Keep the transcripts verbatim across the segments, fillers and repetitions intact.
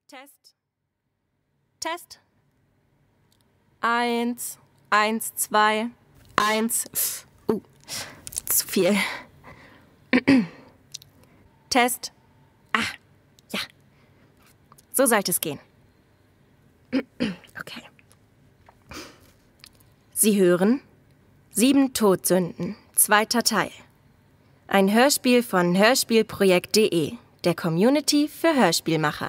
Test. Test. Eins, eins, zwei, eins. Uh, zu viel. Test. Ah, ja. So sollte es gehen. Okay. Sie hören Sieben Todsünden, zweiter Teil. Ein Hörspiel von hörspielprojekt punkt de, der Community für Hörspielmacher.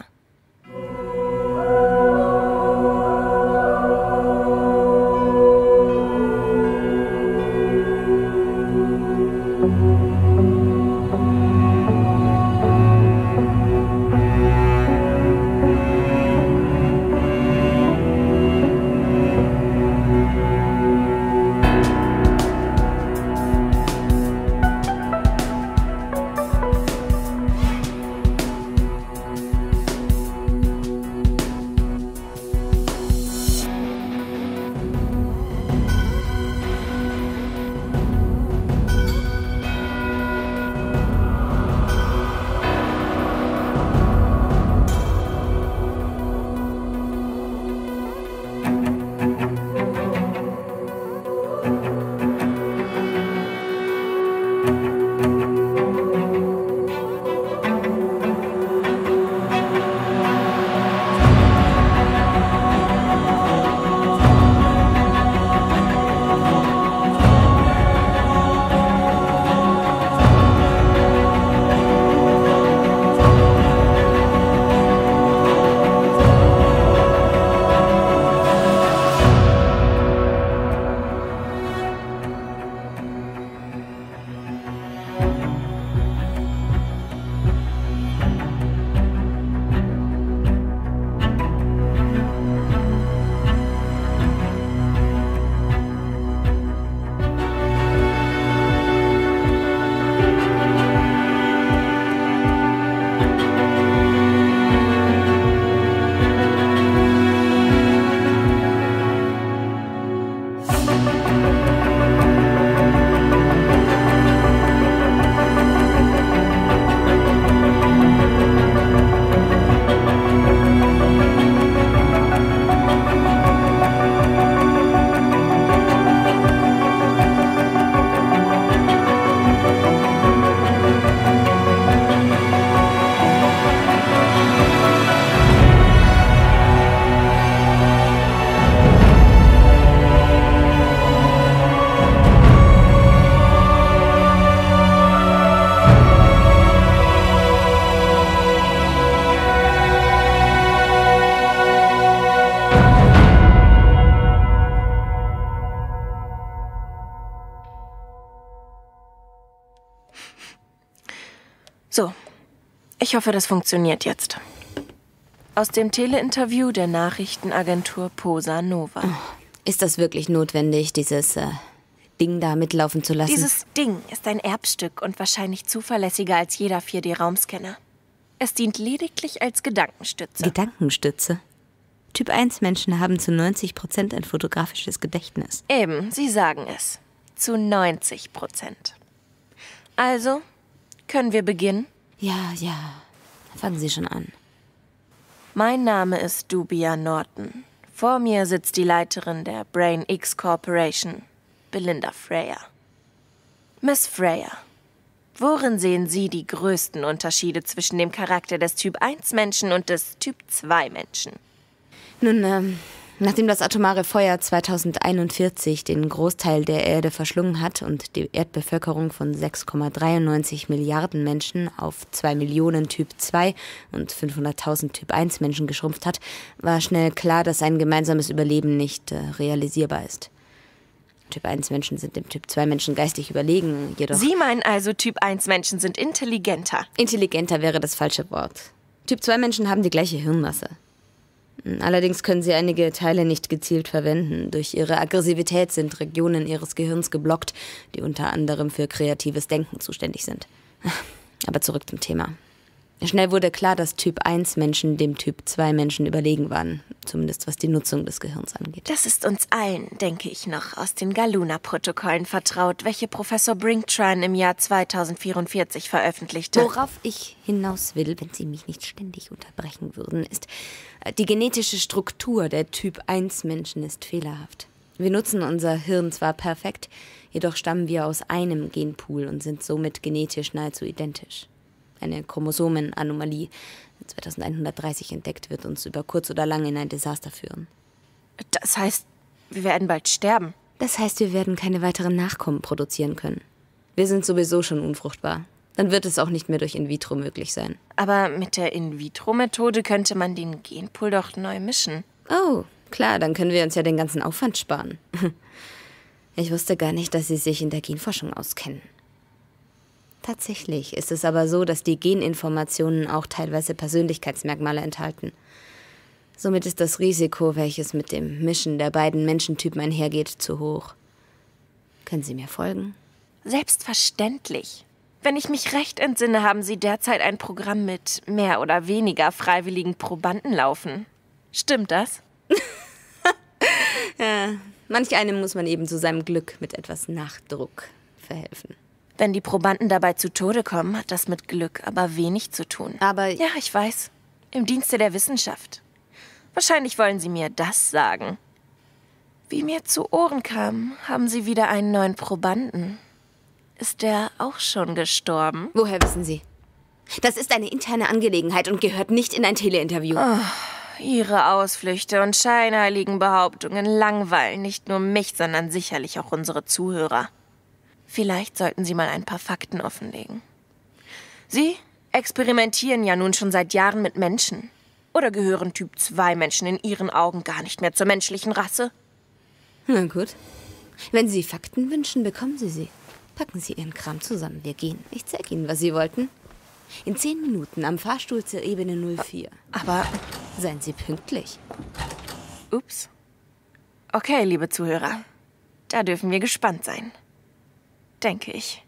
So, ich hoffe, das funktioniert jetzt. Aus dem Teleinterview der Nachrichtenagentur Posa Nova. Ist das wirklich notwendig, dieses äh, Ding da mitlaufen zu lassen? Dieses Ding ist ein Erbstück und wahrscheinlich zuverlässiger als jeder vier D Raumscanner. Es dient lediglich als Gedankenstütze. Gedankenstütze? Typ eins Menschen haben zu neunzig Prozent ein fotografisches Gedächtnis. Eben, Sie sagen es. Zu neunzig Prozent. Also, können wir beginnen? Ja, ja. Fangen Sie schon an. Mein Name ist Dubia Norton. Vor mir sitzt die Leiterin der Brain X Corporation, Belinda Freya. Miss Freya, worin sehen Sie die größten Unterschiede zwischen dem Charakter des Typ eins Menschen und des Typ zwei Menschen? Nun, ähm, nachdem das atomare Feuer zweitausendeinundvierzig den Großteil der Erde verschlungen hat und die Erdbevölkerung von sechs Komma dreiundneunzig Milliarden Menschen auf zwei Millionen Typ zwei und fünfhunderttausend Typ eins Menschen geschrumpft hat, war schnell klar, dass ein gemeinsames Überleben nicht äh, realisierbar ist. Typ eins Menschen sind dem Typ zwei Menschen geistig überlegen, jedoch... Sie meinen also, Typ eins Menschen sind intelligenter? Intelligenter wäre das falsche Wort. Typ zwei Menschen haben die gleiche Hirnmasse. Allerdings können sie einige Teile nicht gezielt verwenden. Durch ihre Aggressivität sind Regionen ihres Gehirns geblockt, die unter anderem für kreatives Denken zuständig sind. Aber zurück zum Thema. Schnell wurde klar, dass Typ eins Menschen dem Typ zwei Menschen überlegen waren. Zumindest was die Nutzung des Gehirns angeht. Das ist uns allen, denke ich, noch aus den Galuna-Protokollen vertraut, welche Professor Brinktran im Jahr zweitausendvierundvierzig veröffentlichte. Worauf ich hinaus will, wenn Sie mich nicht ständig unterbrechen würden, ist, die genetische Struktur der Typ eins Menschen ist fehlerhaft. Wir nutzen unser Hirn zwar perfekt, jedoch stammen wir aus einem Genpool und sind somit genetisch nahezu identisch. Eine Chromosomenanomalie, zweitausendeinhundertdreißig entdeckt, wird uns über kurz oder lang in ein Desaster führen. Das heißt, wir werden bald sterben? Das heißt, wir werden keine weiteren Nachkommen produzieren können. Wir sind sowieso schon unfruchtbar. Dann wird es auch nicht mehr durch In-vitro möglich sein. Aber mit der In-vitro-Methode könnte man den Genpool doch neu mischen. Oh, klar, dann können wir uns ja den ganzen Aufwand sparen. Ich wusste gar nicht, dass Sie sich in der Genforschung auskennen. Tatsächlich ist es aber so, dass die Geninformationen auch teilweise Persönlichkeitsmerkmale enthalten. Somit ist das Risiko, welches mit dem Mischen der beiden Menschentypen einhergeht, zu hoch. Können Sie mir folgen? Selbstverständlich. Wenn ich mich recht entsinne, haben Sie derzeit ein Programm mit mehr oder weniger freiwilligen Probanden laufen. Stimmt das? Ja, manch einem muss man eben zu seinem Glück mit etwas Nachdruck verhelfen. Wenn die Probanden dabei zu Tode kommen, hat das mit Glück aber wenig zu tun. Aber... Ja, ich weiß. Im Dienste der Wissenschaft. Wahrscheinlich wollen Sie mir das sagen. Wie mir zu Ohren kam, haben Sie wieder einen neuen Probanden. Ist der auch schon gestorben? Woher wissen Sie? Das ist eine interne Angelegenheit und gehört nicht in ein Teleinterview. Oh, Ihre Ausflüchte und scheinheiligen Behauptungen langweilen nicht nur mich, sondern sicherlich auch unsere Zuhörer. Vielleicht sollten Sie mal ein paar Fakten offenlegen. Sie experimentieren ja nun schon seit Jahren mit Menschen. Oder gehören Typ zwei Menschen in Ihren Augen gar nicht mehr zur menschlichen Rasse? Na gut. Wenn Sie Fakten wünschen, bekommen Sie sie. Packen Sie Ihren Kram zusammen, wir gehen. Ich zeige Ihnen, was Sie wollten. In zehn Minuten am Fahrstuhl zur Ebene null vier. Aber seien Sie pünktlich. Ups. Okay, liebe Zuhörer. Da dürfen wir gespannt sein. Denke ich.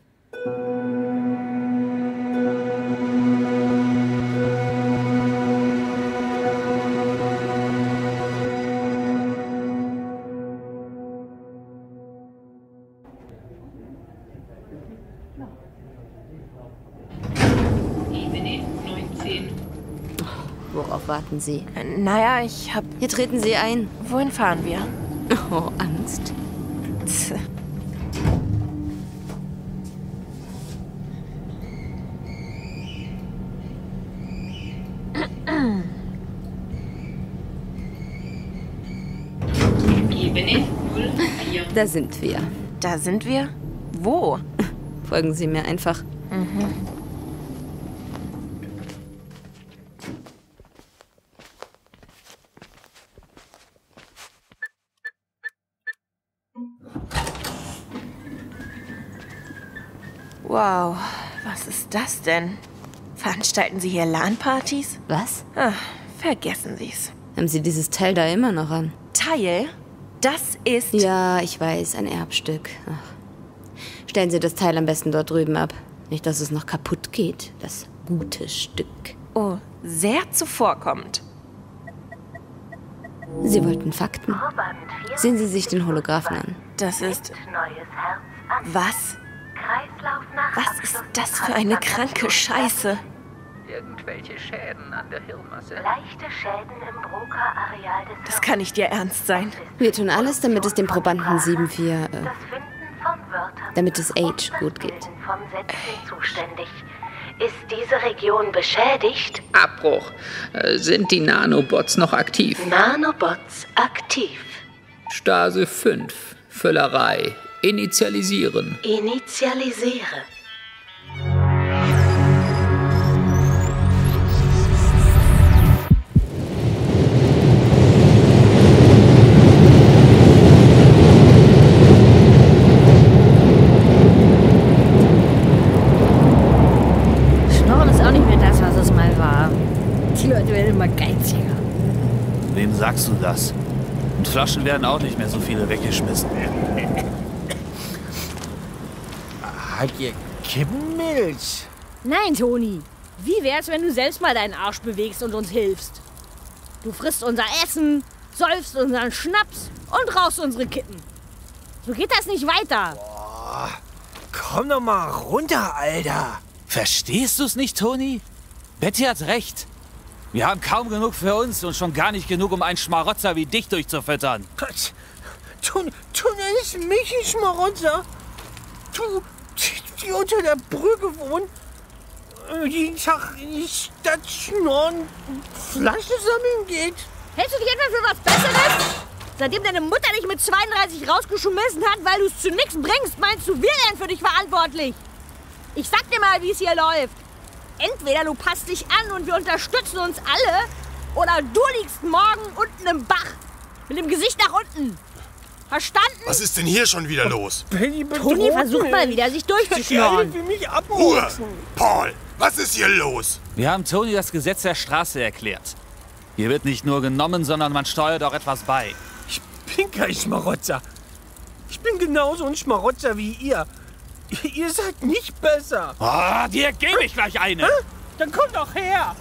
Ebene neunzehn. Worauf warten Sie? Äh, naja, ich hab... Hier treten Sie ein. Wohin fahren wir? Oh, Angst. Tch. Ebene null vier. Da sind wir. Da sind wir? Wo? Folgen Sie mir einfach. Mhm. Wow, was ist das denn? Veranstalten Sie hier LAN-Partys? Was? Ach, vergessen Sie's. Haben Sie dieses Teil da immer noch an? Teil? Das ist... Ja, ich weiß, ein Erbstück. Ach. Stellen Sie das Teil am besten dort drüben ab. Nicht, dass es noch kaputt geht. Das gute Stück. Oh, sehr zuvorkommend. Sie wollten Fakten. Sehen Sie sich den Holographen an. Das ist... Was? Was ist das für eine kranke Scheiße? Irgendwelche Schäden an der Hirnmasse. Leichte Schäden im Broca-Areal des Das kann nicht Ihr Ernst sein. Wir tun alles, damit es dem Probanden sieben vier, äh, Das Finden von Wörtern damit es Age gut geht. von Sätzen zuständig. Ist diese Region beschädigt? Abbruch. Äh, Sind die Nanobots noch aktiv? Nanobots aktiv. Stase fünf. Völlerei. Initialisieren. Initialisiere. Schnorren ist auch nicht mehr das, was es mal war. Die Leute werden immer geiziger. Wem sagst du das? Und Flaschen werden auch nicht mehr so viele weggeschmissen. Habt ihr Kippenmilch? Nein, Toni. Wie wär's, wenn du selbst mal deinen Arsch bewegst und uns hilfst? Du frisst unser Essen, säufst unseren Schnaps und rauchst unsere Kippen. So geht das nicht weiter. Boah, komm doch mal runter, Alter. Verstehst du's nicht, Toni? Betty hat recht. Wir haben kaum genug für uns und schon gar nicht genug, um einen Schmarotzer wie dich durchzufüttern. Gott, du, du nennst mich ein Schmarotzer? Du, die, die unter der Brücke wohnt, jeden Tag in die Stadt schnorren und Flasche sammeln geht. Hältst du dich etwa für was Besseres? Seitdem deine Mutter dich mit zweiunddreißig rausgeschmissen hat, weil du es zu nichts bringst, meinst du, wir wären für dich verantwortlich? Ich sag dir mal, wie es hier läuft. Entweder du passt dich an und wir unterstützen uns alle, oder du liegst morgen unten im Bach. Mit dem Gesicht nach unten. Verstanden? Was ist denn hier schon wieder los? Benny, Toni versucht mal wieder, sich durchzuschnorren. will mich Ruhe! abmurksen. Paul, was ist hier los? Wir haben Toni das Gesetz der Straße erklärt. Hier wird nicht nur genommen, sondern man steuert auch etwas bei. Ich bin kein Schmarotzer. Ich bin genauso ein Schmarotzer wie ihr. Ihr seid nicht besser. Ah, dir gebe ich gleich eine. Hä? Dann komm doch her.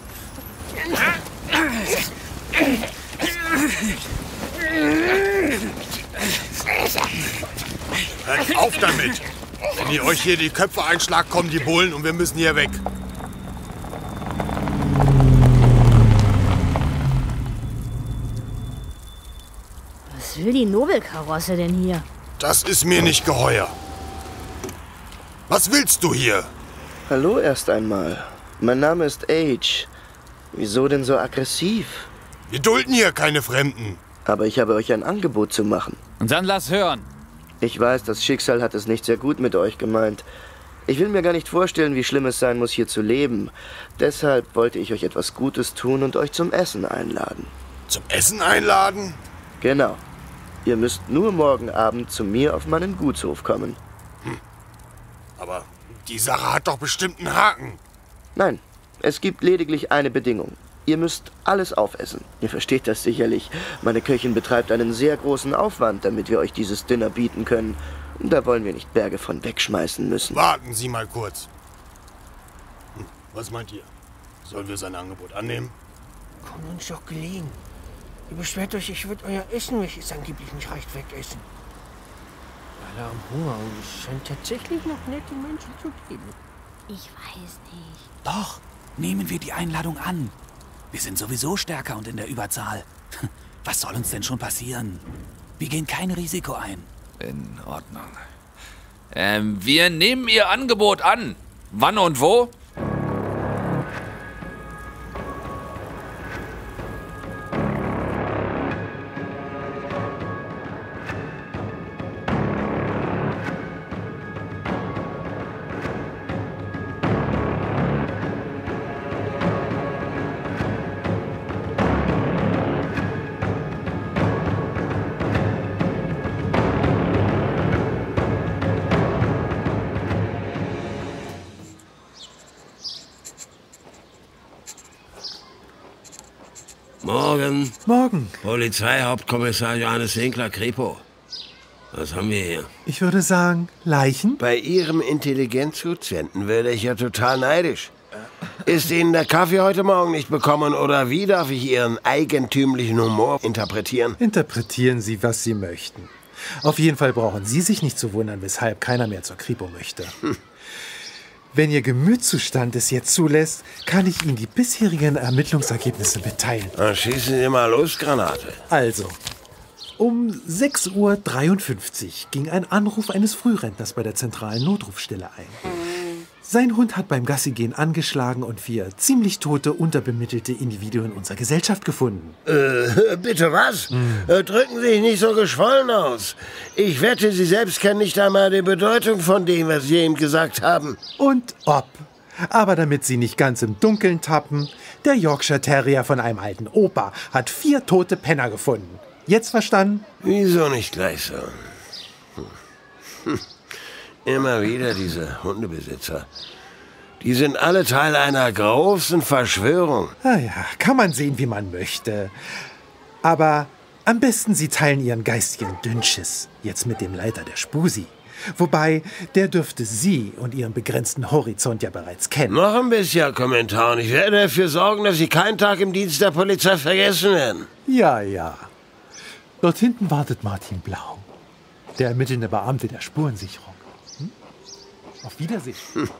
Hört auf damit! Wenn ihr euch hier die Köpfe einschlagt, kommen die Bullen und wir müssen hier weg. Was will die Nobelkarosse denn hier? Das ist mir nicht geheuer. Was willst du hier? Hallo erst einmal. Mein Name ist Age. Wieso denn so aggressiv? Wir dulden hier keine Fremden. Aber ich habe euch ein Angebot zu machen. Und dann lass hören. Ich weiß, das Schicksal hat es nicht sehr gut mit euch gemeint. Ich will mir gar nicht vorstellen, wie schlimm es sein muss, hier zu leben. Deshalb wollte ich euch etwas Gutes tun und euch zum Essen einladen. Zum Essen einladen? Genau. Ihr müsst nur morgen Abend zu mir auf meinen Gutshof kommen. Hm. Aber die Sache hat doch bestimmt einen Haken. Nein, es gibt lediglich eine Bedingung. Ihr müsst alles aufessen. Ihr versteht das sicherlich. Meine Köchin betreibt einen sehr großen Aufwand, damit wir euch dieses Dinner bieten können. Da wollen wir nicht Berge von wegschmeißen müssen. Warten Sie mal kurz. Hm, was meint ihr? Sollen wir sein Angebot annehmen? Kommt uns doch gelegen. Ihr beschwert euch, ich würde euer Essen, welches angeblich nicht reicht, wegessen. Alle am Hunger und es scheint tatsächlich noch nette Menschen zu geben. Ich weiß nicht. Doch, nehmen wir die Einladung an. Wir sind sowieso stärker und in der Überzahl. Was soll uns denn schon passieren? Wir gehen kein Risiko ein. In Ordnung. Ähm, wir nehmen Ihr Angebot an. Wann und wo? Morgen. Morgen. Polizeihauptkommissar Johannes Winkler, Kripo. Was haben wir hier? Ich würde sagen, Leichen? Bei Ihrem Intelligenzzuzwenden werde ich ja total neidisch. Ist Ihnen der Kaffee heute Morgen nicht bekommen oder wie darf ich Ihren eigentümlichen Humor interpretieren? Interpretieren Sie, was Sie möchten. Auf jeden Fall brauchen Sie sich nicht zu wundern, weshalb keiner mehr zur Kripo möchte. Hm. Wenn Ihr Gemütszustand es jetzt zulässt, kann ich Ihnen die bisherigen Ermittlungsergebnisse mitteilen. Dann schießen Sie mal los, Granate. Also, um sechs Uhr dreiundfünfzig ging ein Anruf eines Frührentners bei der zentralen Notrufstelle ein. Sein Hund hat beim Gassigehen angeschlagen und wir ziemlich tote, unterbemittelte Individuen unserer Gesellschaft gefunden. Äh, bitte was? Hm. Äh, drücken Sie sich nicht so geschwollen aus. Ich wette, Sie selbst kennen nicht einmal die Bedeutung von dem, was Sie eben gesagt haben. Und ob. Aber damit Sie nicht ganz im Dunkeln tappen, der Yorkshire Terrier von einem alten Opa hat vier tote Penner gefunden. Jetzt verstanden? Wieso nicht gleich so? Hm. Hm. Immer wieder diese Hundebesitzer. Die sind alle Teil einer großen Verschwörung. Ah ja, kann man sehen, wie man möchte. Aber am besten Sie teilen Ihren geistigen Dünnschiss jetzt mit dem Leiter der Spusi. Wobei, der dürfte Sie und Ihren begrenzten Horizont ja bereits kennen. Noch ein bisschen Kommentar und ich werde dafür sorgen, dass Sie keinen Tag im Dienst der Polizei vergessen werden. Ja, ja. Dort hinten wartet Martin Blau, der ermittelnde Beamte der Spurensicherung. Hm? Auf Wiedersehen. Hm.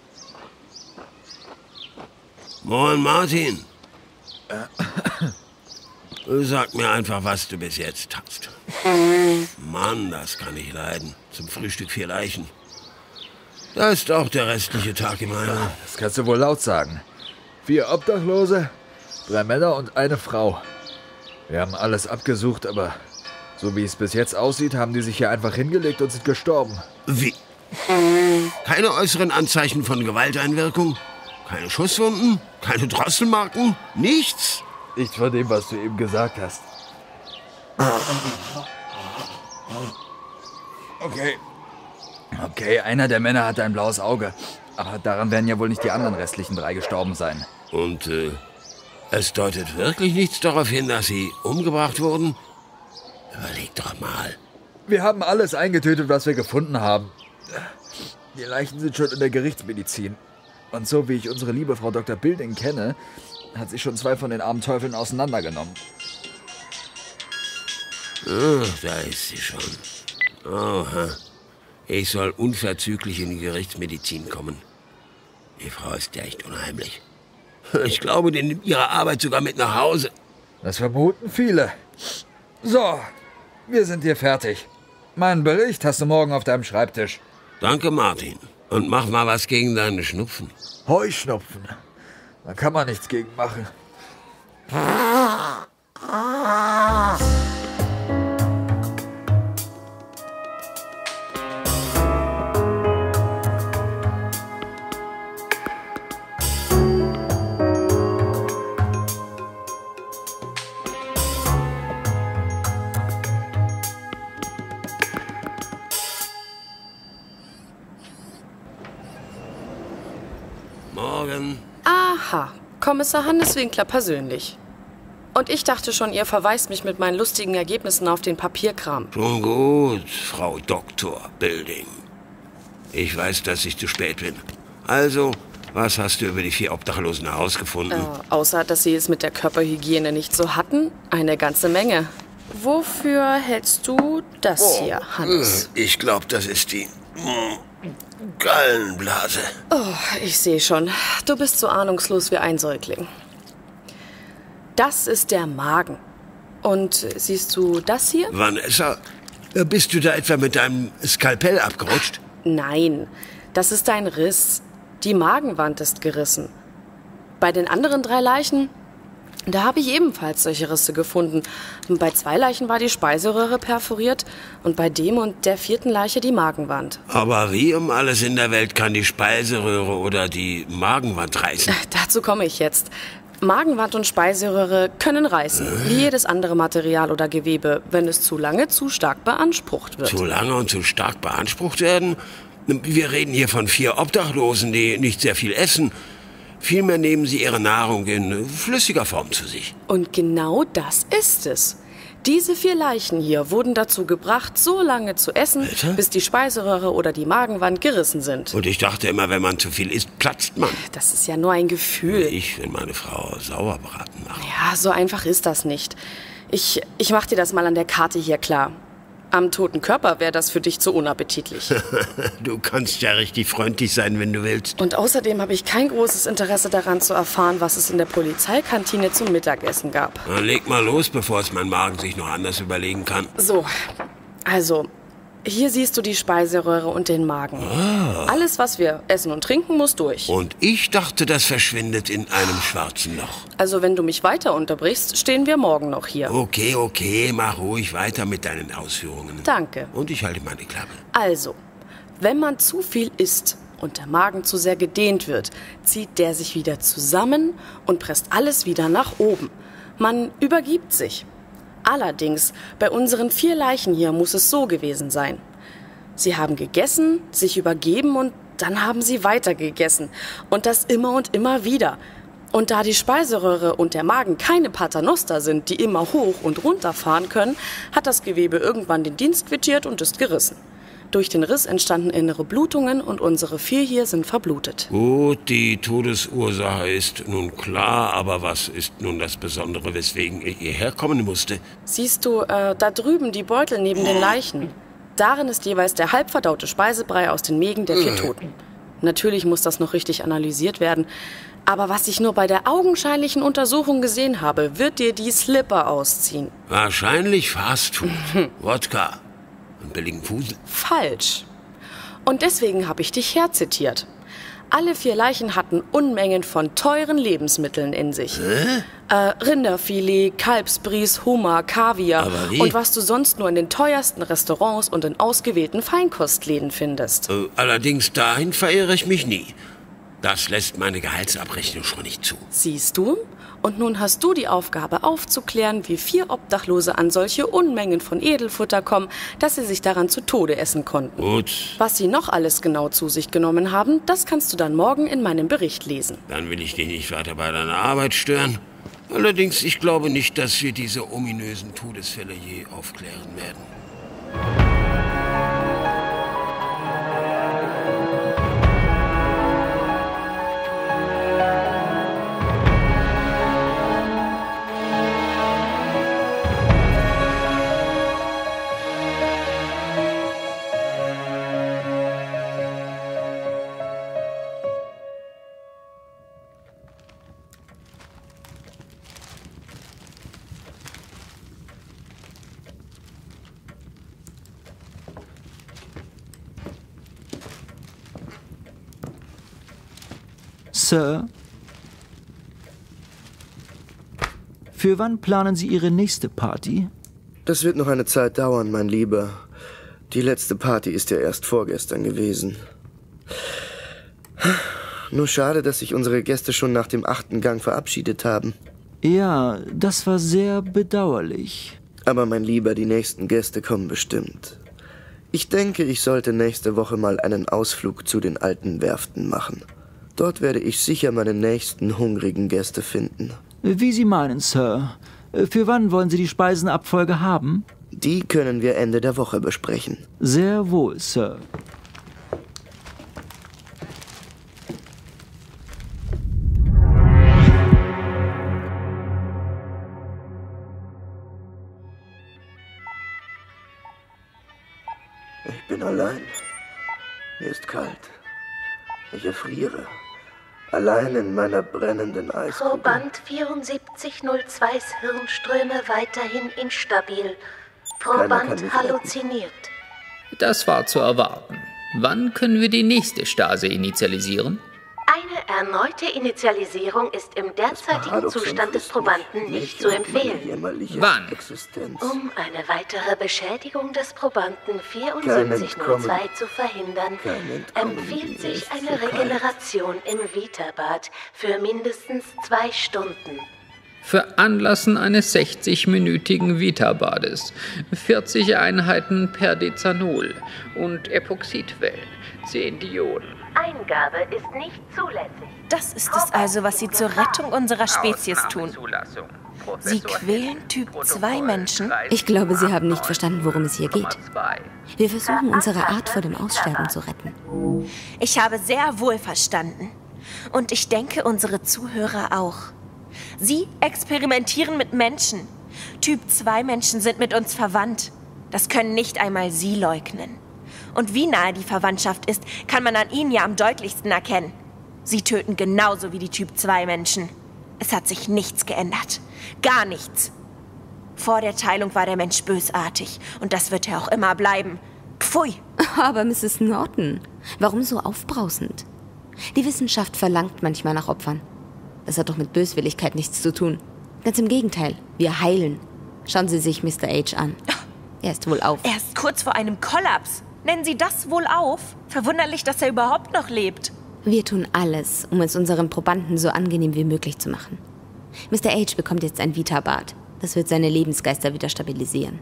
Moin, Martin. Sag mir einfach, was du bis jetzt hast. Mann, das kann ich leiden. Zum Frühstück vier Leichen. Da ist auch der restliche Tag im Eimer. Das kannst du wohl laut sagen. Vier Obdachlose, drei Männer und eine Frau. Wir haben alles abgesucht, aber so wie es bis jetzt aussieht, haben die sich hier einfach hingelegt und sind gestorben. Wie? Keine äußeren Anzeichen von Gewalteinwirkung? Keine Schusswunden? Keine Drosselmarken? Nichts? Nichts von dem, was du eben gesagt hast. Okay. Okay, einer der Männer hatte ein blaues Auge. Aber daran werden ja wohl nicht die anderen restlichen drei gestorben sein. Und äh, es deutet wirklich nichts darauf hin, dass sie umgebracht wurden? Überleg doch mal. Wir haben alles eingetötet, was wir gefunden haben. Die Leichen sind schon in der Gerichtsmedizin. Und so wie ich unsere liebe Frau Doktor Bilding kenne, hat sie schon zwei von den armen Teufeln auseinandergenommen. Oh, da ist sie schon. Oha. Ich soll unverzüglich in die Gerichtsmedizin kommen. Die Frau ist ja echt unheimlich. Ich glaube, die nimmt ihre Arbeit sogar mit nach Hause. Das vermuten viele. So, wir sind hier fertig. Meinen Bericht hast du morgen auf deinem Schreibtisch. Danke, Martin. Und mach mal was gegen deine Schnupfen. Heuschnupfen. Da kann man nichts gegen machen. Morgen. Aha, Kommissar Hannes Winkler persönlich. Und ich dachte schon, ihr verweist mich mit meinen lustigen Ergebnissen auf den Papierkram. Schon gut, Frau Doktor Bilding. Ich weiß, dass ich zu spät bin. Also, was hast du über die vier Obdachlosen herausgefunden? Äh, außer, dass sie es mit der Körperhygiene nicht so hatten, eine ganze Menge. Wofür hältst du das oh, hier, Hannes? Ich glaube, das ist die Gallenblase. Oh, ich sehe schon. Du bist so ahnungslos wie ein Säugling. Das ist der Magen. Und siehst du das hier? Vanessa, bist du da etwa mit deinem Skalpell abgerutscht? Nein, das ist ein Riss. Die Magenwand ist gerissen. Bei den anderen drei Leichen, da habe ich ebenfalls solche Risse gefunden. Bei zwei Leichen war die Speiseröhre perforiert und bei dem und der vierten Leiche die Magenwand. Aber wie um alles in der Welt kann die Speiseröhre oder die Magenwand reißen? Dazu komme ich jetzt. Magenwand und Speiseröhre können reißen, wie jedes andere Material oder Gewebe, wenn es zu lange zu stark beansprucht wird. Zu lange und zu stark beansprucht werden? Wir reden hier von vier Obdachlosen, die nicht sehr viel essen. Vielmehr nehmen sie ihre Nahrung in flüssiger Form zu sich. Und genau das ist es. Diese vier Leichen hier wurden dazu gebracht, so lange zu essen, Bitte? bis die Speiseröhre oder die Magenwand gerissen sind. Und ich dachte immer, wenn man zu viel isst, platzt man. Das ist ja nur ein Gefühl. Ich, wenn meine Frau Sauerbraten macht. Ja, so einfach ist das nicht. Ich, ich mach dir das mal an der Karte hier klar. Am toten Körper wäre das für dich zu unappetitlich. Du kannst ja richtig freundlich sein, wenn du willst. Und außerdem habe ich kein großes Interesse daran zu erfahren, was es in der Polizeikantine zum Mittagessen gab. Dann leg mal los, bevor es mein Magen sich noch anders überlegen kann. So, also, hier siehst du die Speiseröhre und den Magen. Ah. Alles, was wir essen und trinken, muss durch. Und ich dachte, das verschwindet in einem schwarzen Loch. Also, wenn du mich weiter unterbrichst, stehen wir morgen noch hier. Okay, okay, mach ruhig weiter mit deinen Ausführungen. Danke. Und ich halte meine Klappe. Also, wenn man zu viel isst und der Magen zu sehr gedehnt wird, zieht der sich wieder zusammen und presst alles wieder nach oben. Man übergibt sich. Allerdings, bei unseren vier Leichen hier muss es so gewesen sein. Sie haben gegessen, sich übergeben und dann haben sie weiter gegessen. Und das immer und immer wieder. Und da die Speiseröhre und der Magen keine Paternoster sind, die immer hoch und runter fahren können, hat das Gewebe irgendwann den Dienst quittiert und ist gerissen. Durch den Riss entstanden innere Blutungen und unsere vier hier sind verblutet. Gut, die Todesursache ist nun klar, aber was ist nun das Besondere, weswegen er hierher kommen musste? Siehst du, äh, da drüben die Beutel neben den Leichen. Darin ist jeweils der halbverdaute Speisebrei aus den Mägen der vier Toten. Natürlich muss das noch richtig analysiert werden. Aber was ich nur bei der augenscheinlichen Untersuchung gesehen habe, wird dir die Slipper ausziehen. Wahrscheinlich Fastfood, Wodka und billigen Fusel. Falsch. Und deswegen habe ich dich herzitiert. Alle vier Leichen hatten Unmengen von teuren Lebensmitteln in sich. Hä? Äh, Rinderfilet, Kalbsbries, Hummer, Kaviar Aber wie? und was du sonst nur in den teuersten Restaurants und in ausgewählten Feinkostläden findest. Äh, allerdings dahin verirre ich mich nie. Das lässt meine Gehaltsabrechnung schon nicht zu. Siehst du? Und nun hast du die Aufgabe aufzuklären, wie vier Obdachlose an solche Unmengen von Edelfutter kommen, dass sie sich daran zu Tode essen konnten. Gut. Was sie noch alles genau zu sich genommen haben, das kannst du dann morgen in meinem Bericht lesen. Dann will ich dich nicht weiter bei deiner Arbeit stören. Allerdings, ich glaube nicht, dass wir diese ominösen Todesfälle je aufklären werden. Sir? Für wann planen Sie Ihre nächste Party? Das wird noch eine Zeit dauern, mein Lieber. Die letzte Party ist ja erst vorgestern gewesen. Nur schade, dass sich unsere Gäste schon nach dem achten Gang verabschiedet haben. Ja, das war sehr bedauerlich. Aber mein Lieber, die nächsten Gäste kommen bestimmt. Ich denke, ich sollte nächste Woche mal einen Ausflug zu den alten Werften machen. Dort werde ich sicher meine nächsten hungrigen Gäste finden. Wie Sie meinen, Sir. Für wann wollen Sie die Speisenabfolge haben? Die können wir Ende der Woche besprechen. Sehr wohl, Sir. Ich bin allein. Mir ist kalt. Ich erfriere. Allein in meiner brennenden Eiskugel. Proband vierundsiebzig null zwei Hirnströme weiterhin instabil. Proband halluziniert. Das war zu erwarten. Wann können wir die nächste Stase initialisieren? Eine erneute Initialisierung ist im derzeitigen Zustand des Probanden nicht zu empfehlen. Wann? Um eine weitere Beschädigung des Probanden vierundsiebzig null zwei zu verhindern, empfiehlt sich eine Regeneration im Vita-Bad für mindestens zwei Stunden. Veranlassen eines sechzig-minütigen Vita-Bades, vierzig Einheiten Perdizanol und Epoxidwellen, zehn Dioden. Eingabe ist nicht zulässig. Das ist es also, was Sie zur Rettung unserer Spezies tun. Sie quälen Typ zwei Menschen? Ich glaube, Sie haben nicht verstanden, worum es hier geht. Wir versuchen, unsere Art vor dem Aussterben zu retten. Ich habe sehr wohl verstanden. Und ich denke, unsere Zuhörer auch. Sie experimentieren mit Menschen. Typ zwei Menschen sind mit uns verwandt. Das können nicht einmal Sie leugnen. Und wie nahe die Verwandtschaft ist, kann man an ihnen ja am deutlichsten erkennen. Sie töten genauso wie die Typ zwei Menschen. Es hat sich nichts geändert. Gar nichts. Vor der Teilung war der Mensch bösartig. Und das wird er auch immer bleiben. Pfui. Aber Misses Norton, warum so aufbrausend? Die Wissenschaft verlangt manchmal nach Opfern. Das hat doch mit Böswilligkeit nichts zu tun. Ganz im Gegenteil, wir heilen. Schauen Sie sich Mister H an. Er ist wohl auf. Er ist kurz vor einem Kollaps. Nennen Sie das wohl auf? Verwunderlich, dass er überhaupt noch lebt. Wir tun alles, um es unseren Probanden so angenehm wie möglich zu machen. Mister H bekommt jetzt ein Vita-Bad. Das wird seine Lebensgeister wieder stabilisieren.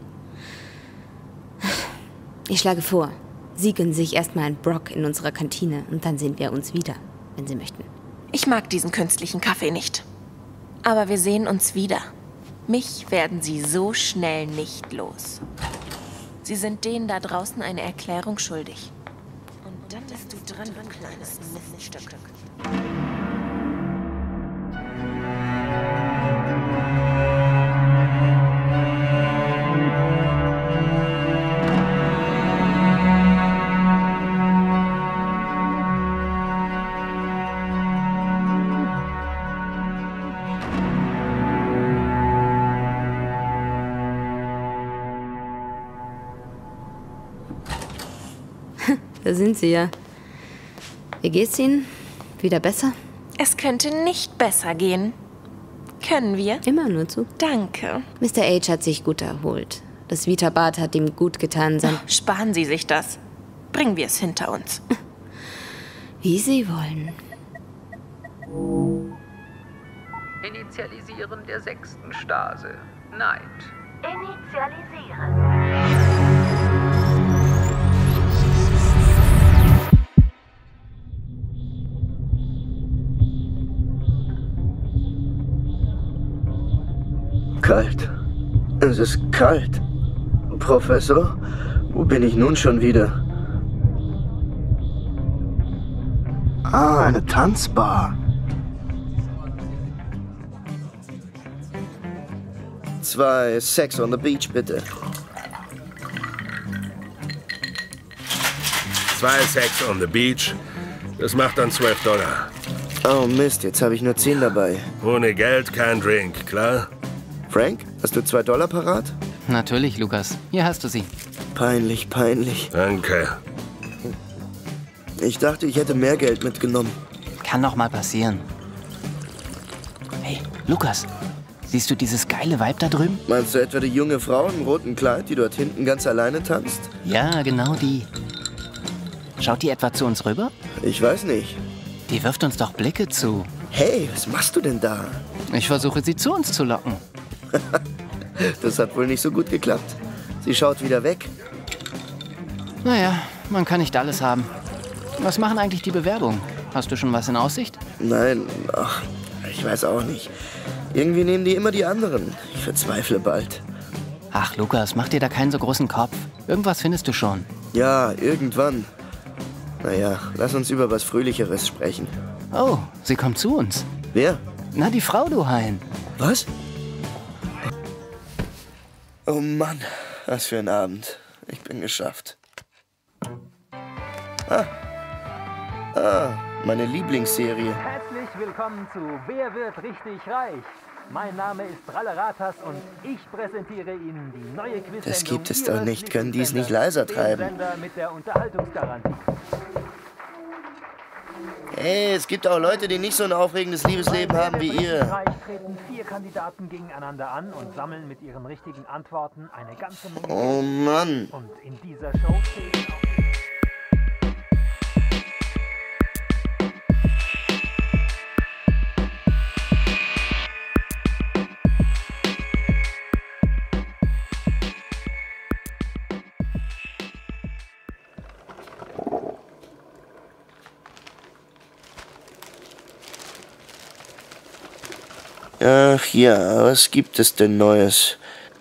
Ich schlage vor, Sie gönnen sich erstmal einen Brock in unserer Kantine und dann sehen wir uns wieder, wenn Sie möchten. Ich mag diesen künstlichen Kaffee nicht. Aber wir sehen uns wieder. Mich werden Sie so schnell nicht los. Sie sind denen da draußen eine Erklärung schuldig. Und dann bist du dran, du kleines Miststück. Da sind sie ja. Wie geht's Ihnen? Wieder besser? Es könnte nicht besser gehen. Können wir? Immer nur zu. Danke. Mister H hat sich gut erholt. Das Vita-Bad hat ihm gut getan. Sein Ach, sparen Sie sich das. Bringen wir es hinter uns. Wie Sie wollen. Initialisieren der sechsten Stase. Night. Initialisieren. Kalt. Es ist kalt. Professor, wo bin ich nun schon wieder? Ah, eine Tanzbar. Zwei Sex on the Beach, bitte. Zwei Sex on the Beach. Das macht dann zwölf Dollar. Oh Mist, jetzt habe ich nur zehn dabei. Ohne Geld kein Drink, klar? Frank, hast du zwei Dollar parat? Natürlich, Lukas. Hier hast du sie. Peinlich, peinlich. Danke. Ich dachte, ich hätte mehr Geld mitgenommen. Kann doch mal passieren. Hey, Lukas. Siehst du dieses geile Weib da drüben? Meinst du etwa die junge Frau im roten Kleid, die dort hinten ganz alleine tanzt? Ja, genau die. Schaut die etwa zu uns rüber? Ich weiß nicht. Die wirft uns doch Blicke zu. Hey, was machst du denn da? Ich versuche, sie zu uns zu locken. Das hat wohl nicht so gut geklappt. Sie schaut wieder weg. Naja, man kann nicht alles haben. Was machen eigentlich die Bewerbungen? Hast du schon was in Aussicht? Nein, ach, ich weiß auch nicht. Irgendwie nehmen die immer die anderen. Ich verzweifle bald. Ach, Lukas, mach dir da keinen so großen Kopf. Irgendwas findest du schon. Ja, irgendwann. Naja, lass uns über was Fröhlicheres sprechen. Oh, sie kommt zu uns. Wer? Na, die Frau, du Hein. Was? Oh Mann, was für ein Abend. Ich bin geschafft. Ah. Ah, meine Lieblingsserie. Herzlich willkommen zu Wer wird richtig reich? Mein Name ist Ralleratas und ich präsentiere Ihnen die neue Quiz-Sendung. Das gibt es doch nicht. Können die es nicht leiser treiben? Mit der Unterhaltungsgarantie. Hey, es gibt auch Leute, die nicht so ein aufregendes Liebesleben haben wie ihr. Treten vier Kandidaten gegeneinander an und sammeln mit ihren richtigen Antworten eine ganze Menge. Oh Mann. Und in dieser Show zählen auch Ach ja, was gibt es denn Neues?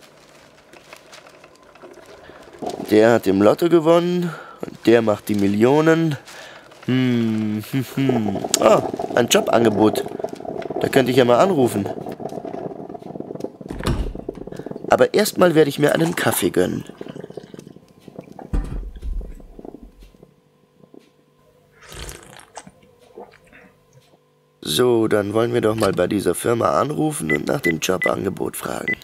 Der hat im Lotto gewonnen und der macht die Millionen. Hm, hm, hm. Oh, ein Jobangebot. Da könnte ich ja mal anrufen. Aber erstmal werde ich mir einen Kaffee gönnen. So, dann wollen wir doch mal bei dieser Firma anrufen und nach dem Jobangebot fragen.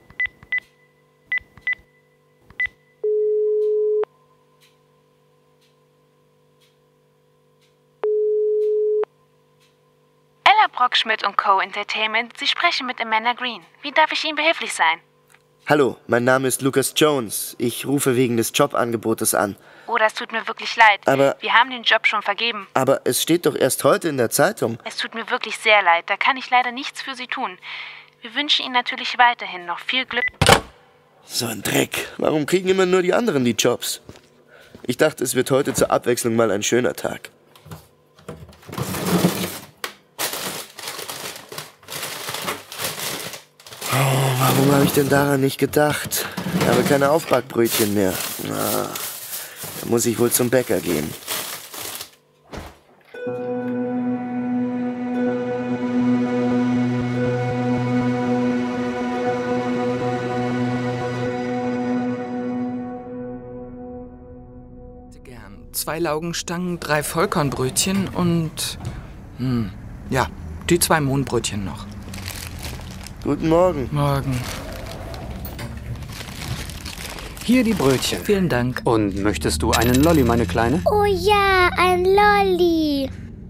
Ella Brockschmidt und Co. Entertainment, Sie sprechen mit Amanda Green. Wie darf ich Ihnen behilflich sein? Hallo, mein Name ist Lucas Jones. Ich rufe wegen des Jobangebotes an. Oh, das tut mir wirklich leid. Aber- Wir haben den Job schon vergeben. Aber es steht doch erst heute in der Zeitung. Es tut mir wirklich sehr leid. Da kann ich leider nichts für Sie tun. Wir wünschen Ihnen natürlich weiterhin noch viel Glück. So ein Dreck. Warum kriegen immer nur die anderen die Jobs? Ich dachte, es wird heute zur Abwechslung mal ein schöner Tag. Oh, warum habe ich denn daran nicht gedacht? Ich habe keine Aufbackbrötchen mehr. Na, da muss ich wohl zum Bäcker gehen. Zwei Laugenstangen, drei Vollkornbrötchen und... Hm, ja, die zwei Mohnbrötchen noch. Guten Morgen. Morgen. Hier die Brötchen. Vielen Dank. Und möchtest du einen Lolli, meine Kleine? Oh ja, ein Lolli.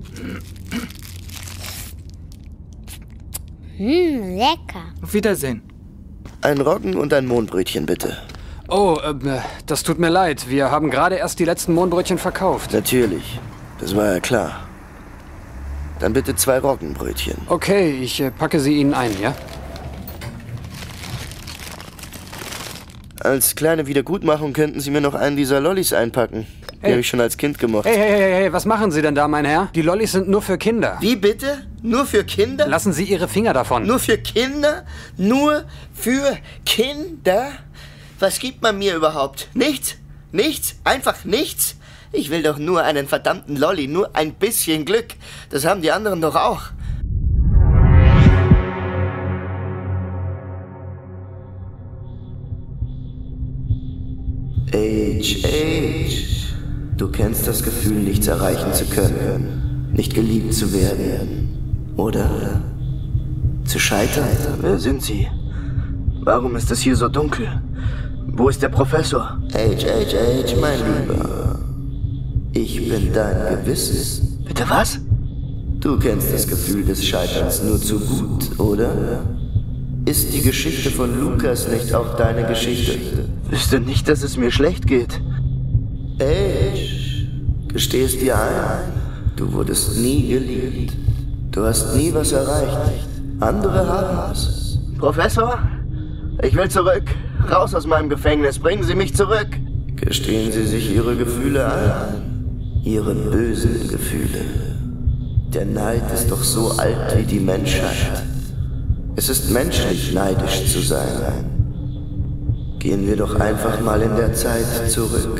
Hm, lecker. Auf Wiedersehen. Ein Roggen und ein Mohnbrötchen, bitte. Oh, äh, das tut mir leid. Wir haben gerade erst die letzten Mohnbrötchen verkauft. Natürlich. Das war ja klar. Dann bitte zwei Roggenbrötchen. Okay, ich äh, packe sie Ihnen ein, ja? Als kleine Wiedergutmachung könnten Sie mir noch einen dieser Lollis einpacken. Die Hey. habe ich schon als Kind gemocht. Hey, hey, hey, hey, was machen Sie denn da, mein Herr? Die Lollis sind nur für Kinder. Wie bitte? Nur für Kinder? Lassen Sie Ihre Finger davon. Nur für Kinder? Nur für Kinder? Was gibt man mir überhaupt? Nichts? Nichts? Einfach nichts? Ich will doch nur einen verdammten Lolli, nur ein bisschen Glück. Das haben die anderen doch auch. Age, Age. Du kennst das Gefühl, nichts erreichen zu können. Nicht geliebt zu werden. Oder? Zu scheitern? Wer sind Sie? Warum ist es hier so dunkel? Wo ist der Professor? Age, Age, Age, mein Lieber. Ich bin dein Gewissen. Bitte was? Du kennst das Gefühl des Scheiterns nur zu gut, oder? Ist die Geschichte von Lukas nicht auch deine Geschichte? Wüsste nicht, dass es mir schlecht geht. Age, gestehst dir ein, du wurdest nie geliebt. Du hast nie was erreicht. Andere haben es. Professor? Ich will zurück. Raus aus meinem Gefängnis. Bringen Sie mich zurück. Gestehen Sie sich Ihre Gefühle ein. Ihre bösen Gefühle. Der Neid ist doch so alt wie die Menschheit. Es ist menschlich, neidisch zu sein. Gehen wir doch einfach mal in der Zeit zurück.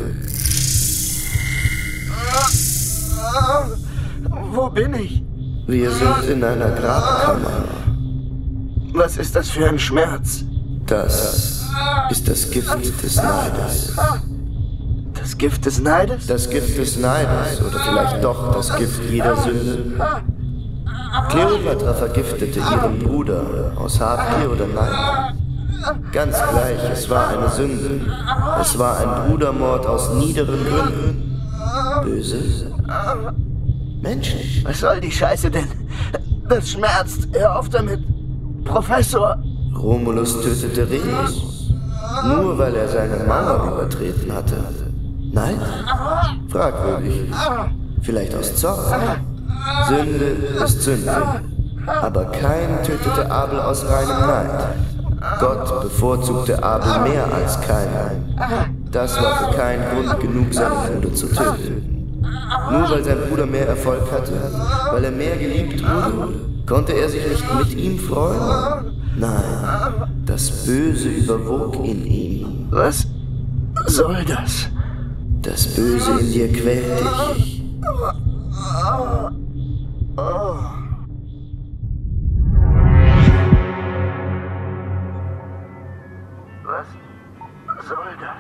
Wo bin ich? Wir sind in einer Grabkammer. Was ist das für ein Schmerz? Das ist das Gift des Neides. Das Gift des Neides? Das Gift des Neides. Oder vielleicht doch das Gift jeder Sünde. Kleopatra vergiftete ihren Bruder aus Habgier oder Neid. Ganz gleich, es war eine Sünde. Es war ein Brudermord aus niederen Gründen. Böse. Menschlich. Was soll die Scheiße denn? Das schmerzt. Hör auf damit. Professor. Romulus tötete Remus. Nur weil er seine Mauer übertreten hatte. Nein? Fragwürdig. Vielleicht aus Zorn. Sünde ist Sünde. Aber Kain tötete Abel aus reinem Neid. Gott bevorzugte Abel mehr als Kain. Das war für Kain Grund genug, seinen Bruder zu töten. Nur weil sein Bruder mehr Erfolg hatte, weil er mehr geliebt wurde, konnte er sich nicht mit ihm freuen. Nein, das Böse überwog in ihm. Was soll das? Das Böse in dir quält dich. Was soll das?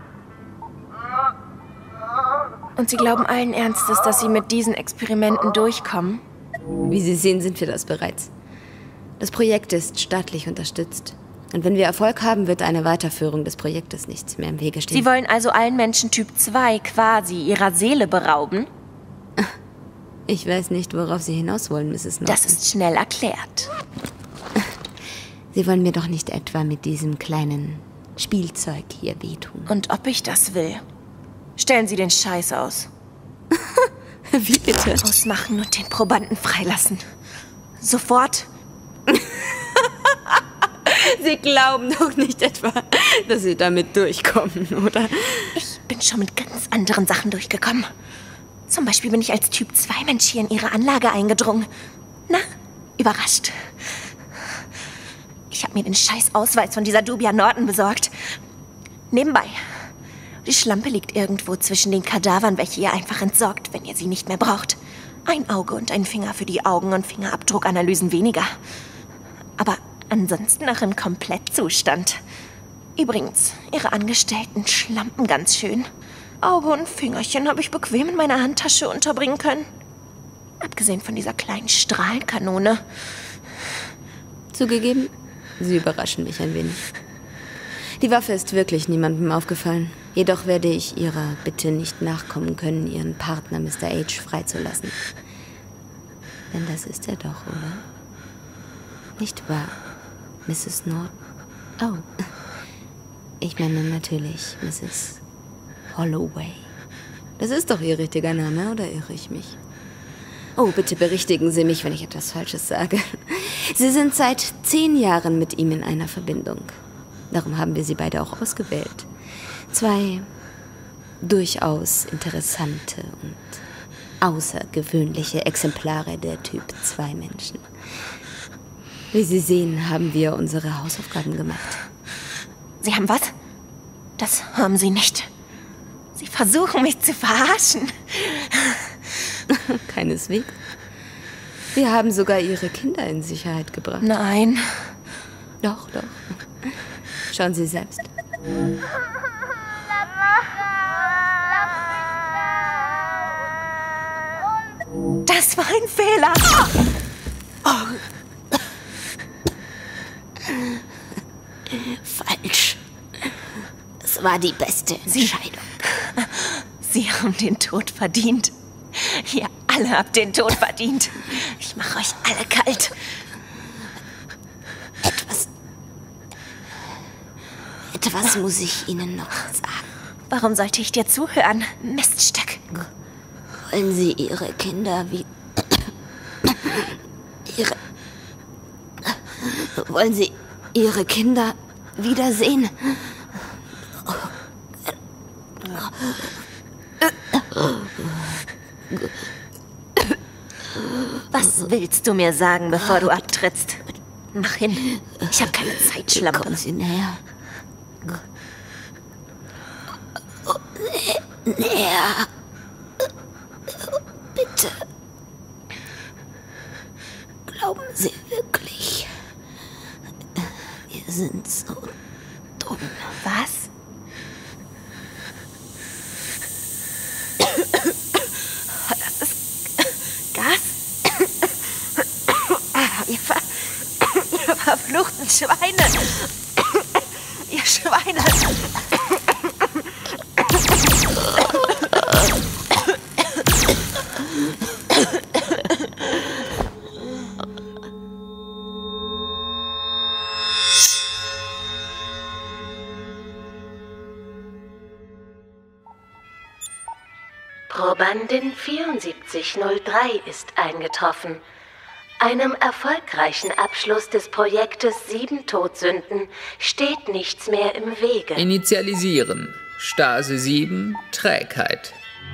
Und Sie glauben allen Ernstes, dass Sie mit diesen Experimenten durchkommen? Wie Sie sehen, sind wir das bereits. Das Projekt ist staatlich unterstützt. Und wenn wir Erfolg haben, wird eine Weiterführung des Projektes nichts mehr im Wege stehen. Sie wollen also allen Menschen Typ zwei quasi ihrer Seele berauben? Ich weiß nicht, worauf Sie hinaus wollen, Misses Norton. Das ist schnell erklärt. Sie wollen mir doch nicht etwa mit diesem kleinen Spielzeug hier wehtun. Und ob ich das will? Stellen Sie den Scheiß aus. Wie bitte? Ausmachen und den Probanden freilassen. Sofort. Sie glauben doch nicht etwa, dass Sie damit durchkommen, oder? Ich bin schon mit ganz anderen Sachen durchgekommen. Zum Beispiel bin ich als Typ zwei Mensch hier in Ihre Anlage eingedrungen. Na, überrascht. Ich habe mir den scheiß Ausweis von dieser Dubia Norton besorgt. Nebenbei. Die Schlampe liegt irgendwo zwischen den Kadavern, welche ihr einfach entsorgt, wenn ihr sie nicht mehr braucht. Ein Auge und ein Finger für die Augen- und Fingerabdruckanalysen weniger. Aber ansonsten noch im Komplettzustand. Übrigens, ihre Angestellten schlampen ganz schön. Auge und Fingerchen habe ich bequem in meiner Handtasche unterbringen können. Abgesehen von dieser kleinen Strahlenkanone. Zugegeben, Sie überraschen mich ein wenig. Die Waffe ist wirklich niemandem aufgefallen. Jedoch werde ich Ihrer Bitte nicht nachkommen können, Ihren Partner Mister H freizulassen. Denn das ist er doch, oder? Nicht wahr, Misses Norton? Oh, ich meine natürlich Misses Holloway. Das ist doch Ihr richtiger Name, oder irre ich mich? Oh, bitte berichtigen Sie mich, wenn ich etwas Falsches sage. Sie sind seit zehn Jahren mit ihm in einer Verbindung. Darum haben wir Sie beide auch ausgewählt. Zwei durchaus interessante und außergewöhnliche Exemplare der Typ zwei Menschen. Wie Sie sehen, haben wir unsere Hausaufgaben gemacht. Sie haben was? Das haben Sie nicht. Sie versuchen mich zu verarschen. Keineswegs. Wir haben sogar Ihre Kinder in Sicherheit gebracht. Nein. Doch, doch. Schauen Sie selbst. Das war ein Fehler. Oh. Falsch. Es war die beste Entscheidung. Sie, Sie haben den Tod verdient. Ihr alle habt den Tod verdient. Ich mache euch alle kalt. Etwas... Etwas muss ich Ihnen noch sagen. Warum sollte ich dir zuhören, Miststück? Wollen Sie Ihre Kinder wie... Ihre... Wollen Sie Ihre Kinder wiedersehen? Was willst du mir sagen, bevor du abtrittst? Mach hin. Ich habe keine Zeit, Schlampe. Kommen Sie näher. Näher. Bitte. Glauben Sie wirklich, wir sind so dumm? Was? Das ist Gas? Ihr, ver ihr verfluchten Schweine! Ihr Schweine! Probandin vierundsiebzig null drei ist eingetroffen. Einem erfolgreichen Abschluss des Projektes Sieben Todsünden steht nichts mehr im Wege. Initialisieren. Stase sieben, Trägheit.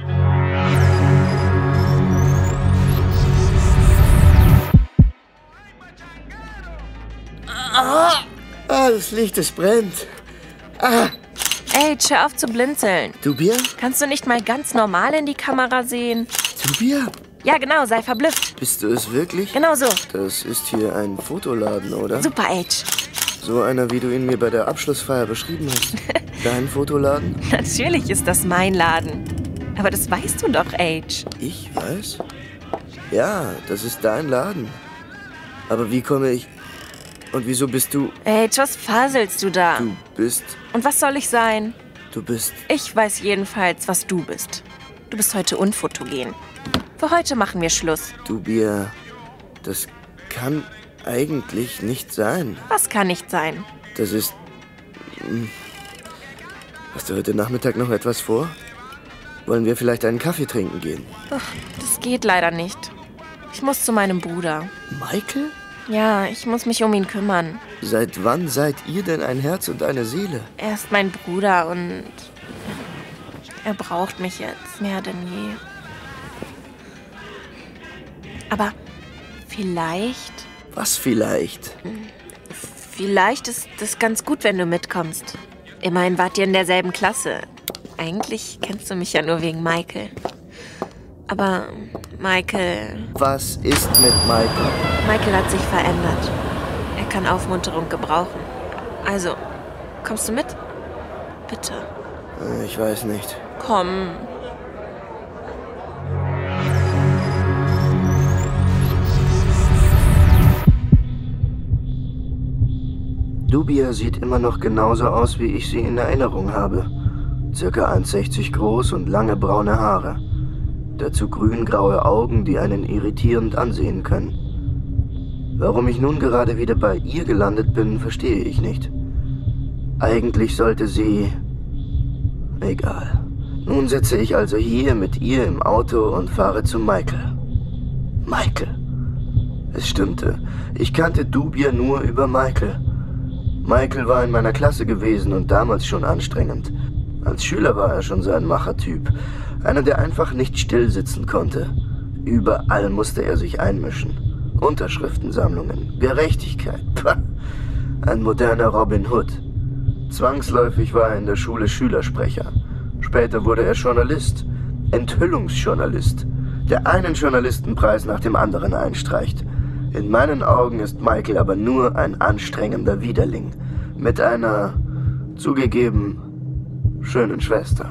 Ah, das Licht, es brennt. Ah. Ey, hör auf zu blinzeln. Dubia? Kannst du nicht mal ganz normal in die Kamera sehen? Dubia? Ja, genau, sei verblüfft. Bist du es wirklich? Genau so. Das ist hier ein Fotoladen, oder? Super, Age. So einer, wie du ihn mir bei der Abschlussfeier beschrieben hast. Dein Fotoladen? Natürlich ist das mein Laden. Aber das weißt du doch, Age. Ich weiß? Ja, das ist dein Laden. Aber wie komme ich... Und wieso bist du... Age, was faselst du da? Du bist... Und was soll ich sein? Du bist... Ich weiß jedenfalls, was du bist. Du bist heute unfotogen. Für heute machen wir Schluss. Dubia, das kann eigentlich nicht sein. Was kann nicht sein? Das ist... Hast du heute Nachmittag noch etwas vor? Wollen wir vielleicht einen Kaffee trinken gehen? Ach, das geht leider nicht. Ich muss zu meinem Bruder. Michael? Ja, ich muss mich um ihn kümmern. Seit wann seid ihr denn ein Herz und eine Seele? Er ist mein Bruder und er braucht mich jetzt mehr denn je. Aber vielleicht... Was vielleicht? Vielleicht ist es ganz gut, wenn du mitkommst. Immerhin wart ihr in derselben Klasse. Eigentlich kennst du mich ja nur wegen Michael. Aber Michael... Was ist mit Michael? Michael hat sich verändert. Er kann Aufmunterung gebrauchen. Also, kommst du mit? Bitte. Ich weiß nicht. Komm. Dubia sieht immer noch genauso aus, wie ich sie in Erinnerung habe. Circa eins Komma sechzig groß und lange braune Haare. Dazu grün-graue Augen, die einen irritierend ansehen können. Warum ich nun gerade wieder bei ihr gelandet bin, verstehe ich nicht. Eigentlich sollte sie... Egal. Nun sitze ich also hier mit ihr im Auto und fahre zu Michael. Michael. Es stimmte. Ich kannte Dubia nur über Michael. Michael war in meiner Klasse gewesen und damals schon anstrengend. Als Schüler war er schon so ein Machertyp. Einer, der einfach nicht still sitzen konnte. Überall musste er sich einmischen. Unterschriftensammlungen, Gerechtigkeit. Pah. Ein moderner Robin Hood. Zwangsläufig war er in der Schule Schülersprecher. Später wurde er Journalist. Enthüllungsjournalist. Der einen Journalistenpreis nach dem anderen einstreicht. In meinen Augen ist Michael aber nur ein anstrengender Widerling. Mit einer, zugegeben, schönen Schwester.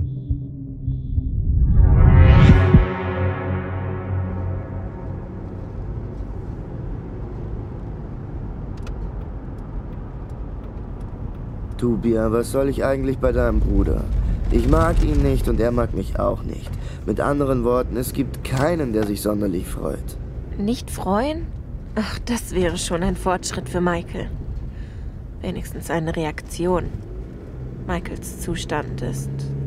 Dubia, was soll ich eigentlich bei deinem Bruder? Ich mag ihn nicht und er mag mich auch nicht. Mit anderen Worten, es gibt keinen, der sich sonderlich freut. Nicht freuen? Ach, das wäre schon ein Fortschritt für Michael. Wenigstens eine Reaktion. Michaels Zustand ist...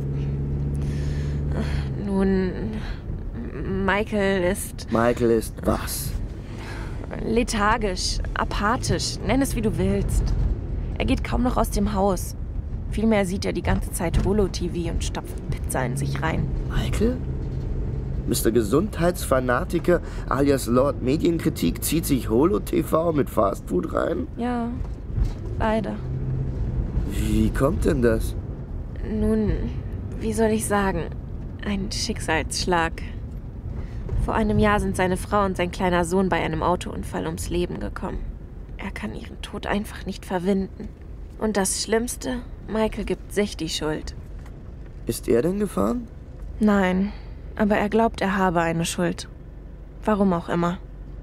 Nun... Michael ist... Michael ist was? Lethargisch, apathisch, nenn es wie du willst. Er geht kaum noch aus dem Haus. Vielmehr sieht er die ganze Zeit Holo-T V und stopft Pizza in sich rein. Michael? Mister Gesundheitsfanatiker alias Lord Medienkritik zieht sich Holo-T V mit Fastfood rein? Ja, leider. Wie kommt denn das? Nun, wie soll ich sagen? Ein Schicksalsschlag. Vor einem Jahr sind seine Frau und sein kleiner Sohn bei einem Autounfall ums Leben gekommen. Er kann ihren Tod einfach nicht verwinden. Und das Schlimmste, Michael gibt sich die Schuld. Ist er denn gefahren? Nein, aber er glaubt, er habe eine Schuld. Warum auch immer.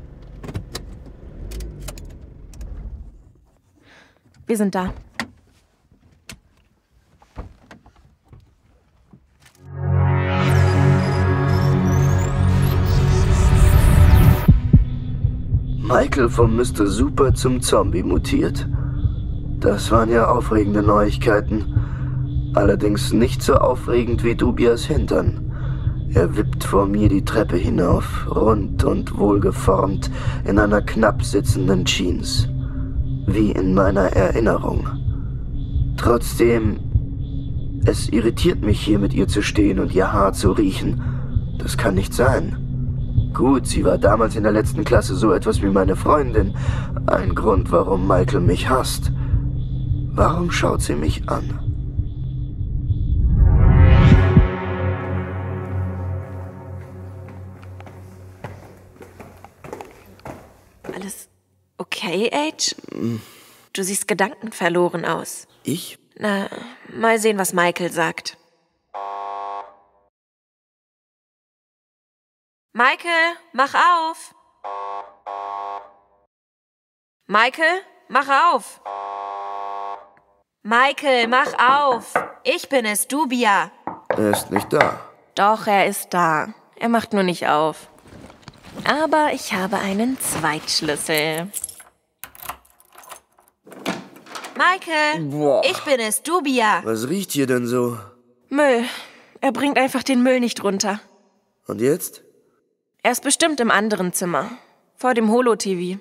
Wir sind da. Michael vom Mister Super zum Zombie mutiert. Das waren ja aufregende Neuigkeiten. Allerdings nicht so aufregend wie Dubias Hintern. Er wippt vor mir die Treppe hinauf, rund und wohlgeformt, in einer knapp sitzenden Jeans. Wie in meiner Erinnerung. Trotzdem, es irritiert mich, hier mit ihr zu stehen und ihr Haar zu riechen. Das kann nicht sein. Gut, sie war damals in der letzten Klasse so etwas wie meine Freundin. Ein Grund, warum Michael mich hasst. Warum schaut sie mich an? Alles okay, Age? Du siehst gedankenverloren aus. Ich? Na, mal sehen, was Michael sagt. Michael, mach auf! Michael, mach auf! Michael, mach auf! Ich bin es, Dubia. Er ist nicht da. Doch, er ist da. Er macht nur nicht auf. Aber ich habe einen Zweitschlüssel. Michael, Boah. ich bin es, Dubia. Was riecht hier denn so? Müll. Er bringt einfach den Müll nicht runter. Und jetzt? Er ist bestimmt im anderen Zimmer. Vor dem Holo-T V.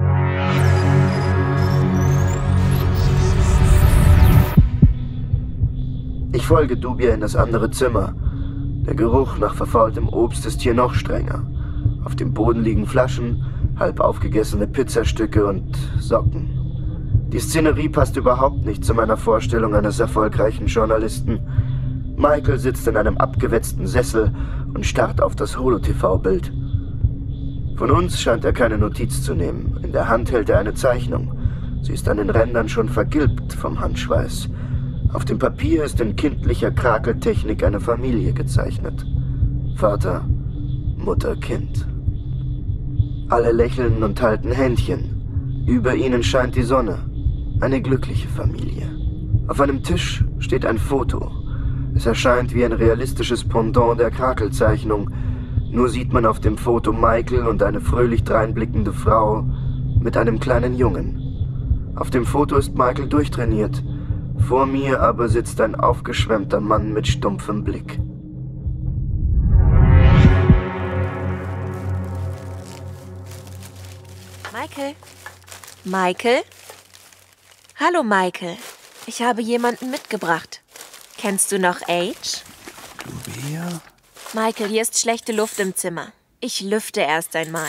Ich folge Dubia in das andere Zimmer. Der Geruch nach verfaultem Obst ist hier noch strenger. Auf dem Boden liegen Flaschen, halb aufgegessene Pizzastücke und Socken. Die Szenerie passt überhaupt nicht zu meiner Vorstellung eines erfolgreichen Journalisten. Michael sitzt in einem abgewetzten Sessel und starrt auf das Holo-T V-Bild. Von uns scheint er keine Notiz zu nehmen. In der Hand hält er eine Zeichnung. Sie ist an den Rändern schon vergilbt vom Handschweiß. Auf dem Papier ist in kindlicher Krakeltechnik eine Familie gezeichnet. Vater, Mutter, Kind. Alle lächeln und halten Händchen. Über ihnen scheint die Sonne. Eine glückliche Familie. Auf einem Tisch steht ein Foto. Es erscheint wie ein realistisches Pendant der Krakelzeichnung. Nur sieht man auf dem Foto Michael und eine fröhlich dreinblickende Frau mit einem kleinen Jungen. Auf dem Foto ist Michael durchtrainiert. Vor mir aber sitzt ein aufgeschwemmter Mann mit stumpfem Blick. Michael? Michael? Hallo, Michael. Ich habe jemanden mitgebracht. Kennst du noch Age? Dubia? Michael, hier ist schlechte Luft im Zimmer. Ich lüfte erst einmal.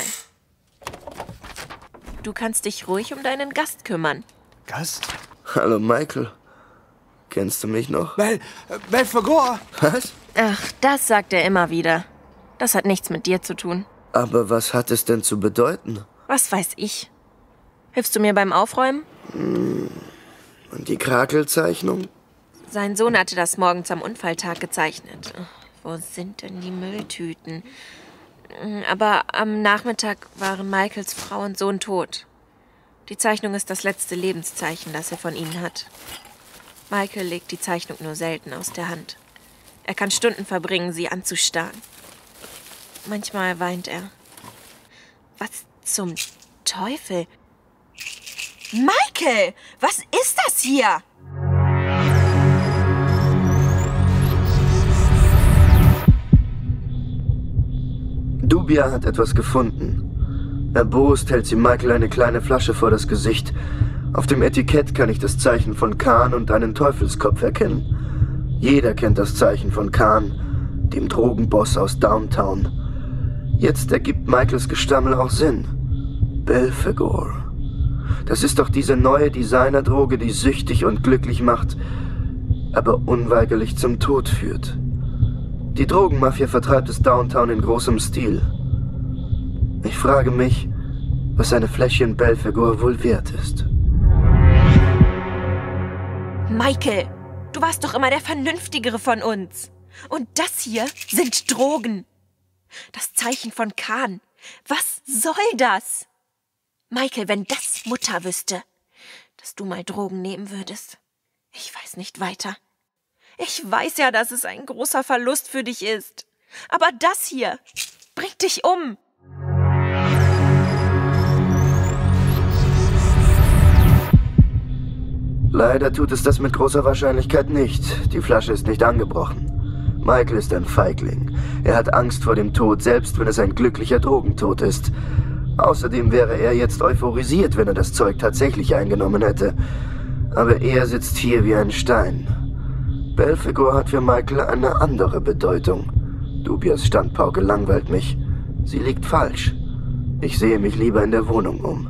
Du kannst dich ruhig um deinen Gast kümmern. Gast? Hallo, Michael. Kennst du mich noch? Bel... Belphegor! Was? Ach, das sagt er immer wieder. Das hat nichts mit dir zu tun. Aber was hat es denn zu bedeuten? Was weiß ich? Hilfst du mir beim Aufräumen? Hm. Und die Krakelzeichnung? Sein Sohn hatte das morgens am Unfalltag gezeichnet. Wo sind denn die Mülltüten? Aber am Nachmittag waren Michaels Frau und Sohn tot. Die Zeichnung ist das letzte Lebenszeichen, das er von ihnen hat. Michael legt die Zeichnung nur selten aus der Hand. Er kann Stunden verbringen, sie anzustarren. Manchmal weint er. Was zum Teufel? Michael, was ist das hier? Dubia hat etwas gefunden. Erbost hält sie Michael eine kleine Flasche vor das Gesicht. Auf dem Etikett kann ich das Zeichen von Khan und einen Teufelskopf erkennen. Jeder kennt das Zeichen von Khan, dem Drogenboss aus Downtown. Jetzt ergibt Michaels Gestammel auch Sinn. Belphegor. Das ist doch diese neue Designerdroge, die süchtig und glücklich macht, aber unweigerlich zum Tod führt. Die Drogenmafia vertreibt es Downtown in großem Stil. Ich frage mich, was eine Fläschchen Belphegor wohl wert ist. Michael, du warst doch immer der Vernünftigere von uns. Und das hier sind Drogen. Das Zeichen von Khan. Was soll das? Michael, wenn das Mutter wüsste, dass du mal Drogen nehmen würdest. Ich weiß nicht weiter. Ich weiß ja, dass es ein großer Verlust für dich ist. Aber das hier bringt dich um. Leider tut es das mit großer Wahrscheinlichkeit nicht. Die Flasche ist nicht angebrochen. Michael ist ein Feigling. Er hat Angst vor dem Tod, selbst wenn es ein glücklicher Drogentod ist. Außerdem wäre er jetzt euphorisiert, wenn er das Zeug tatsächlich eingenommen hätte. Aber er sitzt hier wie ein Stein. Belphegor hat für Michael eine andere Bedeutung. Dubias Standpauke langweilt mich. Sie liegt falsch. Ich sehe mich lieber in der Wohnung um.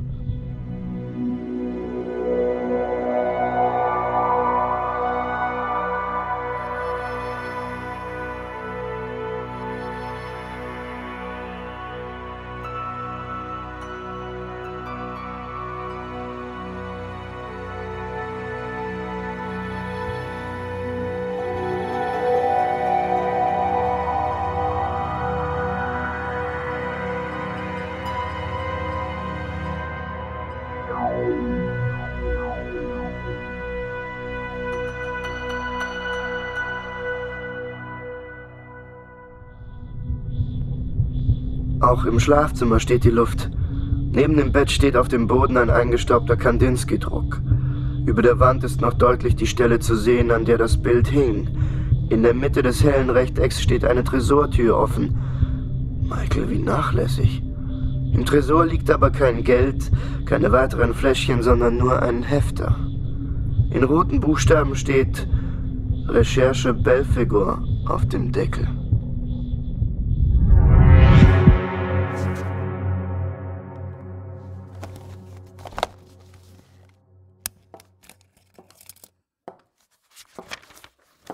Auch im Schlafzimmer steht die Luft. Neben dem Bett steht auf dem Boden ein eingestaubter Kandinsky-Druck. Über der Wand ist noch deutlich die Stelle zu sehen, an der das Bild hing. In der Mitte des hellen Rechtecks steht eine Tresortür offen. Michael, wie nachlässig. Im Tresor liegt aber kein Geld, keine weiteren Fläschchen, sondern nur ein Hefter. In roten Buchstaben steht Recherche Belphegor auf dem Deckel.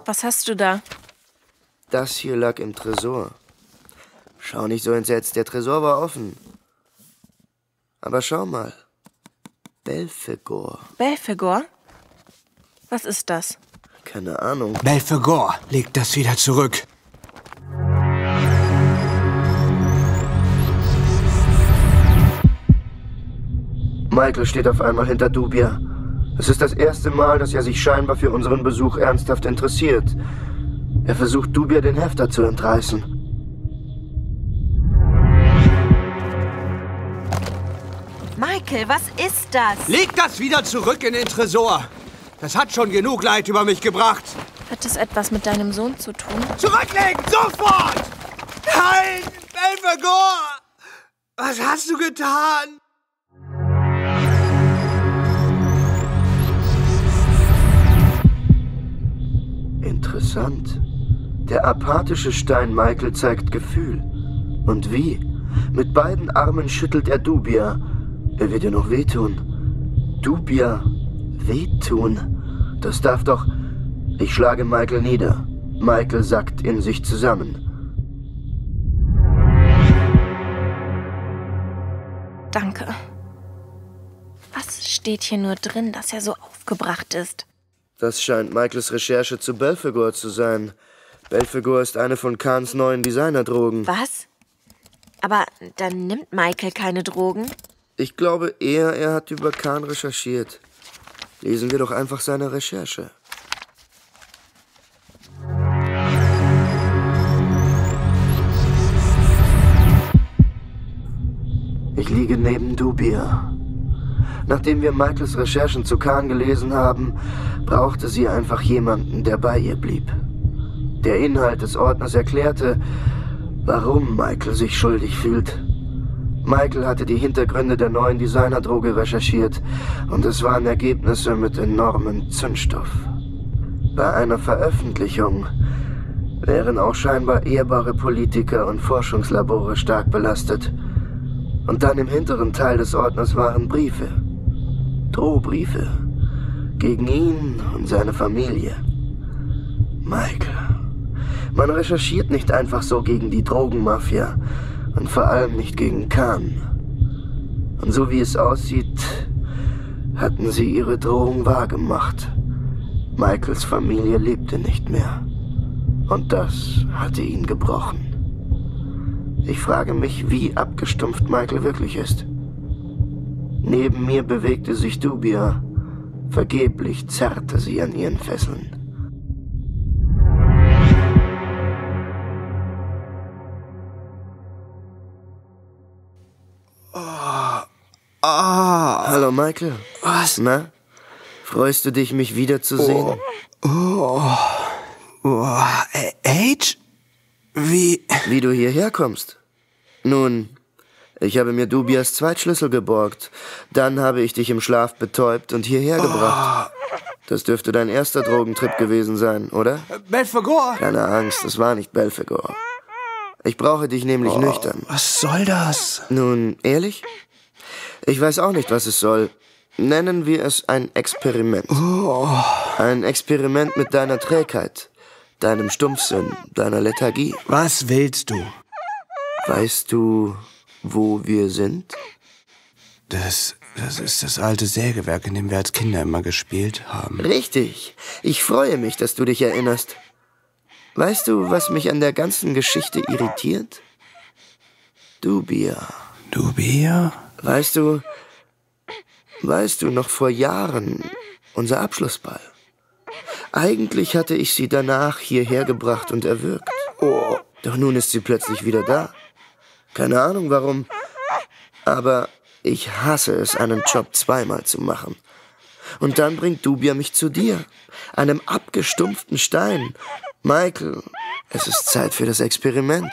Was hast du da? Das hier lag im Tresor. Schau nicht so entsetzt, der Tresor war offen. Aber schau mal. Belphegor. Belphegor? Was ist das? Keine Ahnung. Belphegor legt das wieder zurück. Michael steht auf einmal hinter Dubia. Es ist das erste Mal, dass er sich scheinbar für unseren Besuch ernsthaft interessiert. Er versucht, Dubia den Hefter zu entreißen. Michael, was ist das? Leg das wieder zurück in den Tresor. Das hat schon genug Leid über mich gebracht. Hat es etwas mit deinem Sohn zu tun? Zurücklegen, sofort! Nein, Belphegor! Was hast du getan? Interessant. Der apathische Stein Michael zeigt Gefühl. Und wie? Mit beiden Armen schüttelt er Dubia. Er wird ihr noch wehtun. Dubia wehtun? Das darf doch... Ich schlage Michael nieder. Michael sackt in sich zusammen. Danke. Was steht hier nur drin, dass er so aufgebracht ist? Das scheint Michaels Recherche zu Belphegor zu sein. Belphegor ist eine von Kahns neuen Designerdrogen. Was? Aber dann nimmt Michael keine Drogen? Ich glaube eher, er hat über Kahn recherchiert. Lesen wir doch einfach seine Recherche. Ich liege neben Dubia. Nachdem wir Michaels Recherchen zu Kahn gelesen haben, brauchte sie einfach jemanden, der bei ihr blieb. Der Inhalt des Ordners erklärte, warum Michael sich schuldig fühlt. Michael hatte die Hintergründe der neuen Designerdroge recherchiert und es waren Ergebnisse mit enormem Zündstoff. Bei einer Veröffentlichung wären auch scheinbar ehrbare Politiker und Forschungslabore stark belastet. Und dann im hinteren Teil des Ordners waren Briefe. Drohbriefe. Gegen ihn und seine Familie. Michael. Man recherchiert nicht einfach so gegen die Drogenmafia. Und vor allem nicht gegen Kahn. Und so wie es aussieht, hatten sie ihre Drohung wahrgemacht. Michaels Familie lebte nicht mehr. Und das hatte ihn gebrochen. Ich frage mich, wie abgestumpft Michael wirklich ist. Neben mir bewegte sich Dubia. Vergeblich zerrte sie an ihren Fesseln. Oh. Oh. Hallo Michael. Was? Na? Freust du dich, mich wiederzusehen? Oh. Oh. Oh. Age? Wie? Wie du hierher kommst? Nun, ich habe mir Dubias Zweitschlüssel geborgt. Dann habe ich dich im Schlaf betäubt und hierher gebracht. Das dürfte dein erster Drogentrip gewesen sein, oder? Belphegor? Keine Angst, es war nicht Belphegor. Ich brauche dich nämlich oh, nüchtern. Was soll das? Nun, ehrlich? Ich weiß auch nicht, was es soll. Nennen wir es ein Experiment. Oh. Ein Experiment mit deiner Trägheit, deinem Stumpfsinn, deiner Lethargie. Was willst du? Weißt du, wo wir sind? Das, das ist das alte Sägewerk, in dem wir als Kinder immer gespielt haben. Richtig. Ich freue mich, dass du dich erinnerst. Weißt du, was mich an der ganzen Geschichte irritiert? Dubia. Dubia? Weißt du, weißt du, noch vor Jahren, unser Abschlussball. Eigentlich hatte ich sie danach hierher gebracht und erwürgt. Oh. Doch nun ist sie plötzlich wieder da. Keine Ahnung warum, aber ich hasse es, einen Job zweimal zu machen. Und dann bringt Dubia mich zu dir, einem abgestumpften Stein. Michael, es ist Zeit für das Experiment.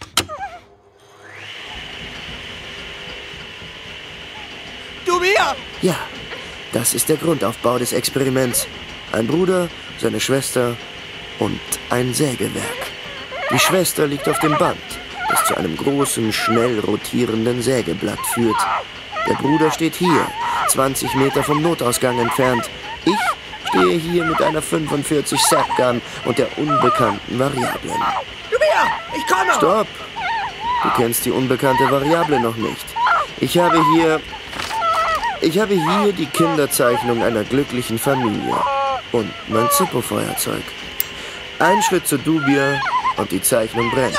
Dubia! Ja, das ist der Grundaufbau des Experiments. Ein Bruder, seine Schwester und ein Sägewerk. Die Schwester liegt auf dem Band, das zu einem großen, schnell rotierenden Sägeblatt führt. Der Bruder steht hier, zwanzig Meter vom Notausgang entfernt. Ich stehe hier mit einer fünfundvierzig Sap-Gun und der unbekannten Variablen. Dubia, ich komme! Stopp! Du kennst die unbekannte Variable noch nicht. Ich habe hier... Ich habe hier die Kinderzeichnung einer glücklichen Familie. Und mein Zippo-Feuerzeug. Ein Schritt zu Dubia und die Zeichnung brennt.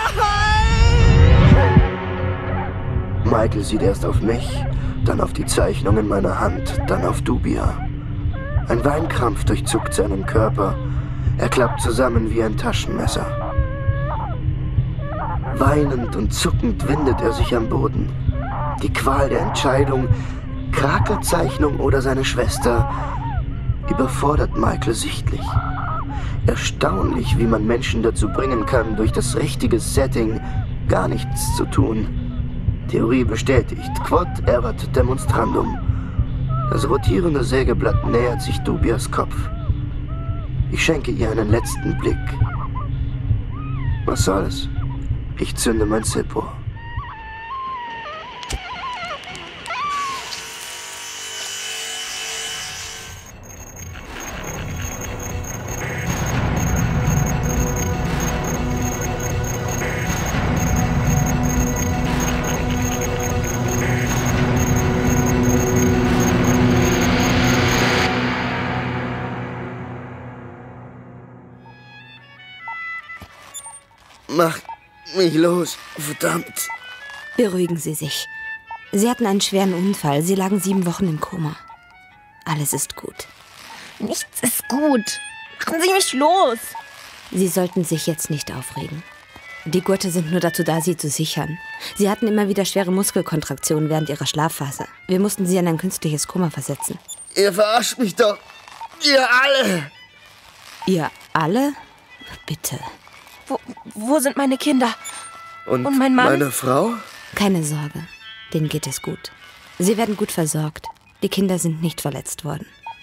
Michael sieht erst auf mich, dann auf die Zeichnung in meiner Hand, dann auf Dubia. Ein Weinkrampf durchzuckt seinen Körper. Er klappt zusammen wie ein Taschenmesser. Weinend und zuckend windet er sich am Boden. Die Qual der Entscheidung, Krakelzeichnung oder seine Schwester, überfordert Michael sichtlich. Erstaunlich, wie man Menschen dazu bringen kann, durch das richtige Setting gar nichts zu tun. Theorie bestätigt, quod erat demonstrandum. Das rotierende Sägeblatt nähert sich Dubias Kopf. Ich schenke ihr einen letzten Blick. Was soll's? Ich zünde mein Zippo. Mach mich los, verdammt. Beruhigen Sie sich. Sie hatten einen schweren Unfall. Sie lagen sieben Wochen im Koma. Alles ist gut. Nichts ist gut. Machen Sie mich los. Sie sollten sich jetzt nicht aufregen. Die Gurte sind nur dazu da, Sie zu sichern. Sie hatten immer wieder schwere Muskelkontraktionen während Ihrer Schlafphase. Wir mussten Sie in ein künstliches Koma versetzen. Ihr verarscht mich doch. Ihr alle. Ihr alle? Bitte. Wo, wo sind meine Kinder? Und, Und mein Mann? Meine Frau? Keine Sorge, denen geht es gut. Sie werden gut versorgt. Die Kinder sind nicht verletzt worden.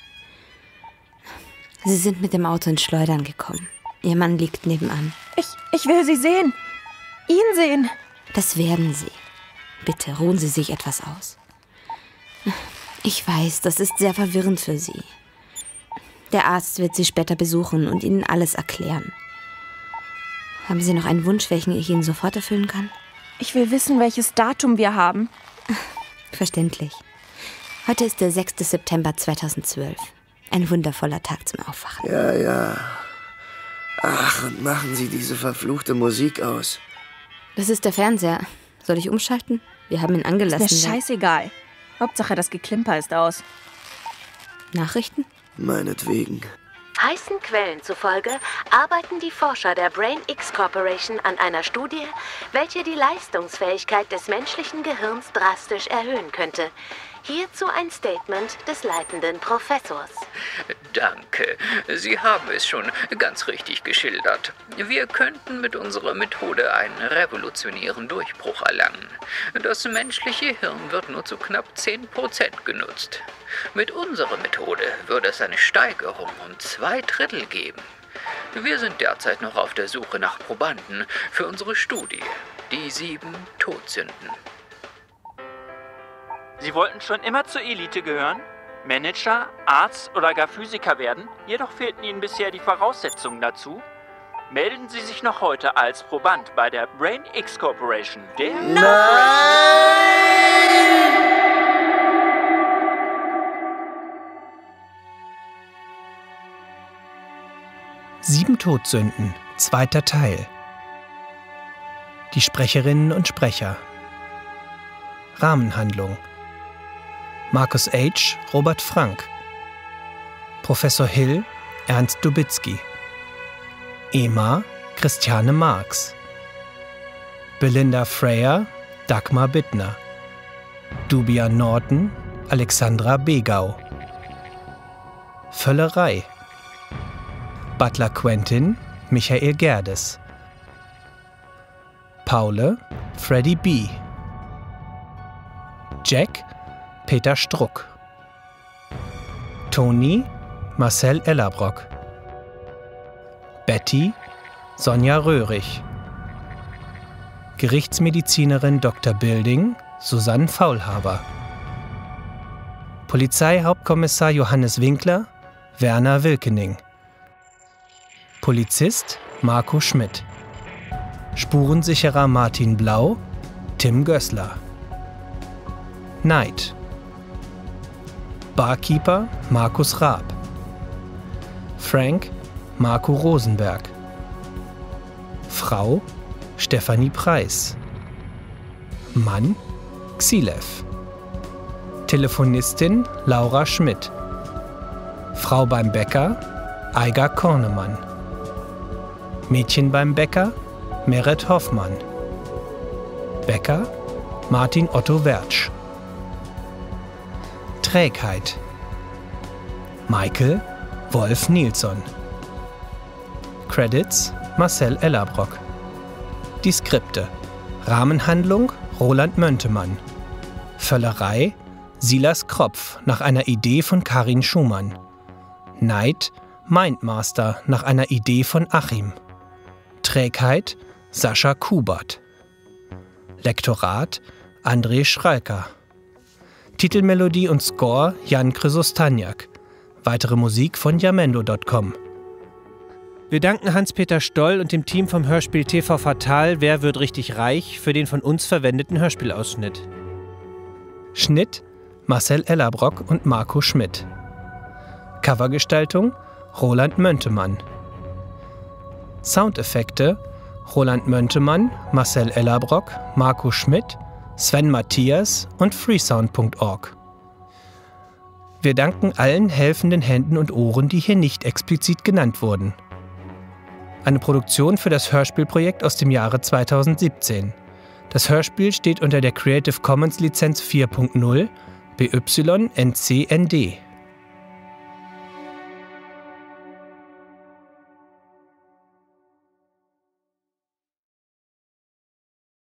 Sie sind mit dem Auto ins Schleudern gekommen. Ihr Mann liegt nebenan. Ich, ich will Sie sehen. Ihn sehen. Das werden Sie. Bitte ruhen Sie sich etwas aus. Ich weiß, das ist sehr verwirrend für Sie. Der Arzt wird Sie später besuchen und Ihnen alles erklären. Haben Sie noch einen Wunsch, welchen ich Ihnen sofort erfüllen kann? Ich will wissen, welches Datum wir haben. Verständlich. Heute ist der sechste September zweitausendzwölf. Ein wundervoller Tag zum Aufwachen. Ja, ja. Ach, und machen Sie diese verfluchte Musik aus. Das ist der Fernseher. Soll ich umschalten? Wir haben ihn angelassen. Ist mir scheißegal. Hauptsache, das Geklimper ist aus. Nachrichten? Meinetwegen. Heißen Quellen zufolge arbeiten die Forscher der Brain X Corporation an einer Studie, welche die Leistungsfähigkeit des menschlichen Gehirns drastisch erhöhen könnte. Hierzu ein Statement des leitenden Professors. Danke. Sie haben es schon ganz richtig geschildert. Wir könnten mit unserer Methode einen revolutionären Durchbruch erlangen. Das menschliche Hirn wird nur zu knapp zehn Prozent genutzt. Mit unserer Methode würde es eine Steigerung um zwei Drittel geben. Wir sind derzeit noch auf der Suche nach Probanden für unsere Studie, die sieben Todsünden. Sie wollten schon immer zur Elite gehören, Manager, Arzt oder gar Physiker werden, jedoch fehlten Ihnen bisher die Voraussetzungen dazu. Melden Sie sich noch heute als Proband bei der Brain X Corporation. Der Sieben Todsünden, zweiter Teil. Die Sprecherinnen und Sprecher. Rahmenhandlung. Markus H., Robert Frank. Professor Hill, Ernst Dubitzky. Ema, Christiane Marx. Belinda Freya, Dagmar Bittner. Dubia Norton, Alexandra Begau. Völlerei. Butler Quentin, Michael Gerdes. Paule, Freddie B. Jack, Peter Struck. Toni, Marcel Ellerbrock. Betty, Sonja Röhrig. Gerichtsmedizinerin Doktor Bilding, Susanne Faulhaber. Polizeihauptkommissar Johannes Winkler, Werner Wilkening. Polizist Marco Schmidt. Spurensicherer Martin Blau, Tim Gößler. Knight. Barkeeper Markus Raab. Frank Marco Rosenberg. Frau Stefanie Preis. Mann Xilev. Telefonistin Laura Schmidt. Frau beim Bäcker Eiger Kornemann. Mädchen beim Bäcker Meret Hoffmann. Bäcker Martin Otto Wertsch. Trägheit Michael Wolf Nilsson. Credits Marcel Ellerbrock. Die Skripte: Rahmenhandlung Roland Möntemann. Völlerei Silas Kropf nach einer Idee von Karin Schumann. Neid Mindmaster nach einer Idee von Achim. Trägheit Sascha Kubert. Lektorat André Schralker. Titelmelodie und Score Jan Chrysostaniak. Weitere Musik von jamendo Punkt com. Wir danken Hans-Peter Stoll und dem Team vom Hörspiel T V Fatal Wer wird richtig reich für den von uns verwendeten Hörspielausschnitt. Schnitt Marcel Ellerbrock und Marco Schmidt. Covergestaltung Roland Möntemann. Soundeffekte Roland Möntemann, Marcel Ellerbrock, Marco Schmidt, Sven Matthias und freesound punkt org. Wir danken allen helfenden Händen und Ohren, die hier nicht explizit genannt wurden. Eine Produktion für das Hörspielprojekt aus dem Jahre zweitausendsiebzehn. Das Hörspiel steht unter der Creative Commons Lizenz vier Punkt null B Y N C N D.